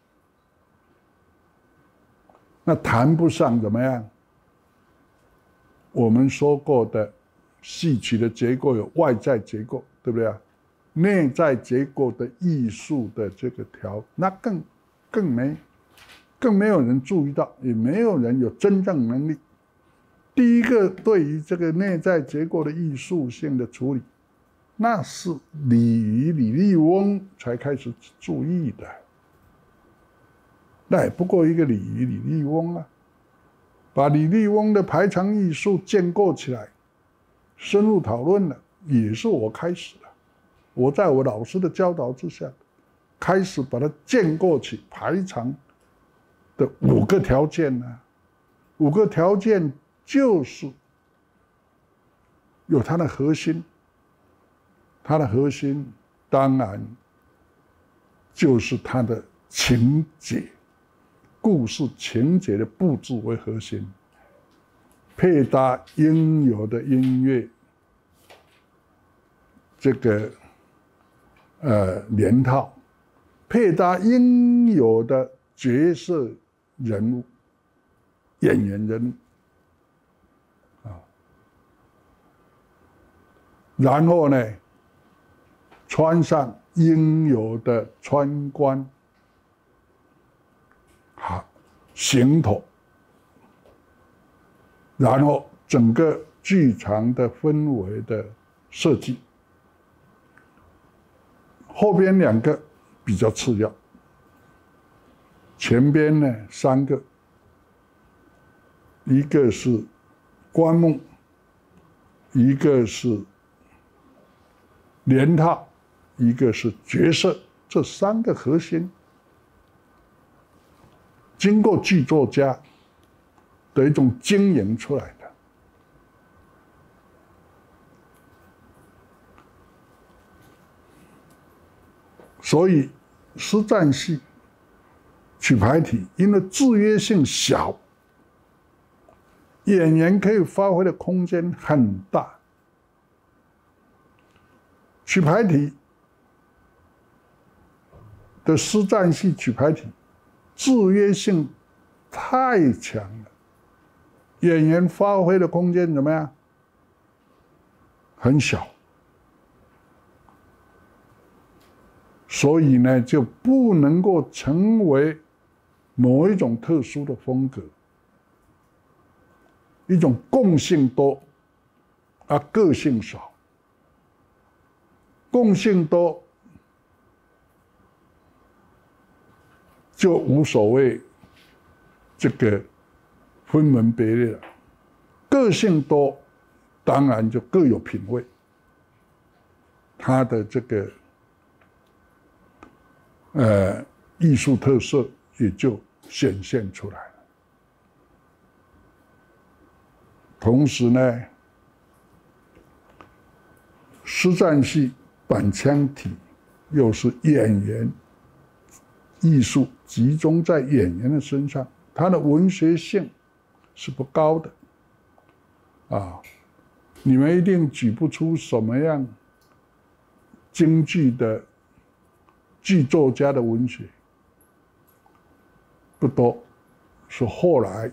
那谈不上怎么样。我们说过的戏曲的结构有外在结构，对不对啊？内在结构的艺术的这个调，那更更没更没有人注意到，也没有人有真正能力。第一个对于这个内在结构的艺术性的处理，那是李渔、李笠翁才开始注意的。那也不过一个李渔、李笠翁啊，把李笠翁的排场艺术建构起来，深入讨论了，也是我开始的。我在我老师的教导之下，开始把它建构起排场的五个条件呢、啊。五个条件就是有它的核心，它的核心当然就是它的情节，故事情节的布置为核心，配搭应有的音乐，这个呃连套，配搭应有的角色人物、演员人物啊，然后呢，穿上应有的穿冠、啊行头，然后整个剧场的氛围的设计。后边两个比较次要，前边呢三个，一个是棺木，一个是连套，一个是角色，这三个核心，经过剧作家的一种经营出来的。所以实战系曲牌体因为制约性小，演员可以发挥的空间很大。曲牌体的实战系曲牌体制约性太强了，演员发挥的空间怎么样？很小。所以呢，就不能够成为某一种特殊的风格，一种共性多，而个性少。共性多就无所谓这个分门别类了，个性多当然就各有品味，他的这个呃，艺术特色也就显现出来了。同时呢，实战系板腔体又是演员艺术集中在演员的身上，它的文学性是不高的，啊，你们一定举不出什么样京剧的剧作家的文学，不多，是后来，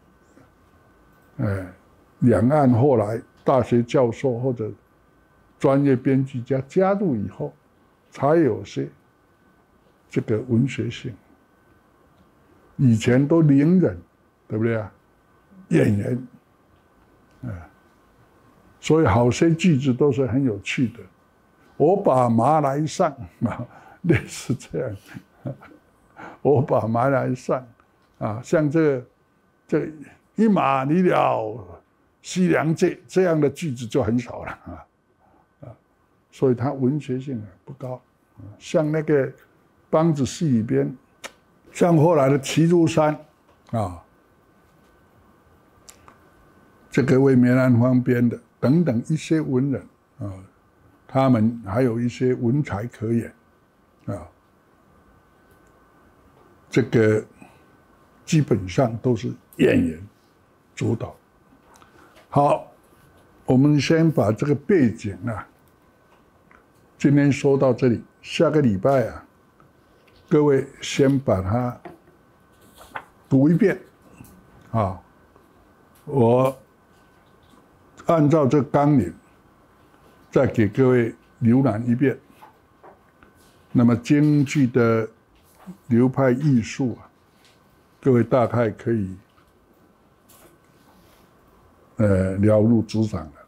呃，两岸后来大学教授或者专业编剧家加入以后，才有些这个文学性。以前都伶人，对不对啊？演员，啊，所以好些句子都是很有趣的。我把马来上啊，类似这样。我把马来上啊，像这个这一马离了西凉界这样的句子就很少了啊啊，所以它文学性不高。像那个梆子戏里边。像后来的齐如山，啊，这个为梅兰芳编的等等一些文人啊，他们还有一些文才可言，啊，这个基本上都是演员主导。好，我们先把这个背景啊，今天说到这里，下个礼拜啊。各位先把它读一遍，啊，我按照这纲领再给各位浏览一遍。那么京剧的流派艺术啊，各位大概可以呃了如指掌了。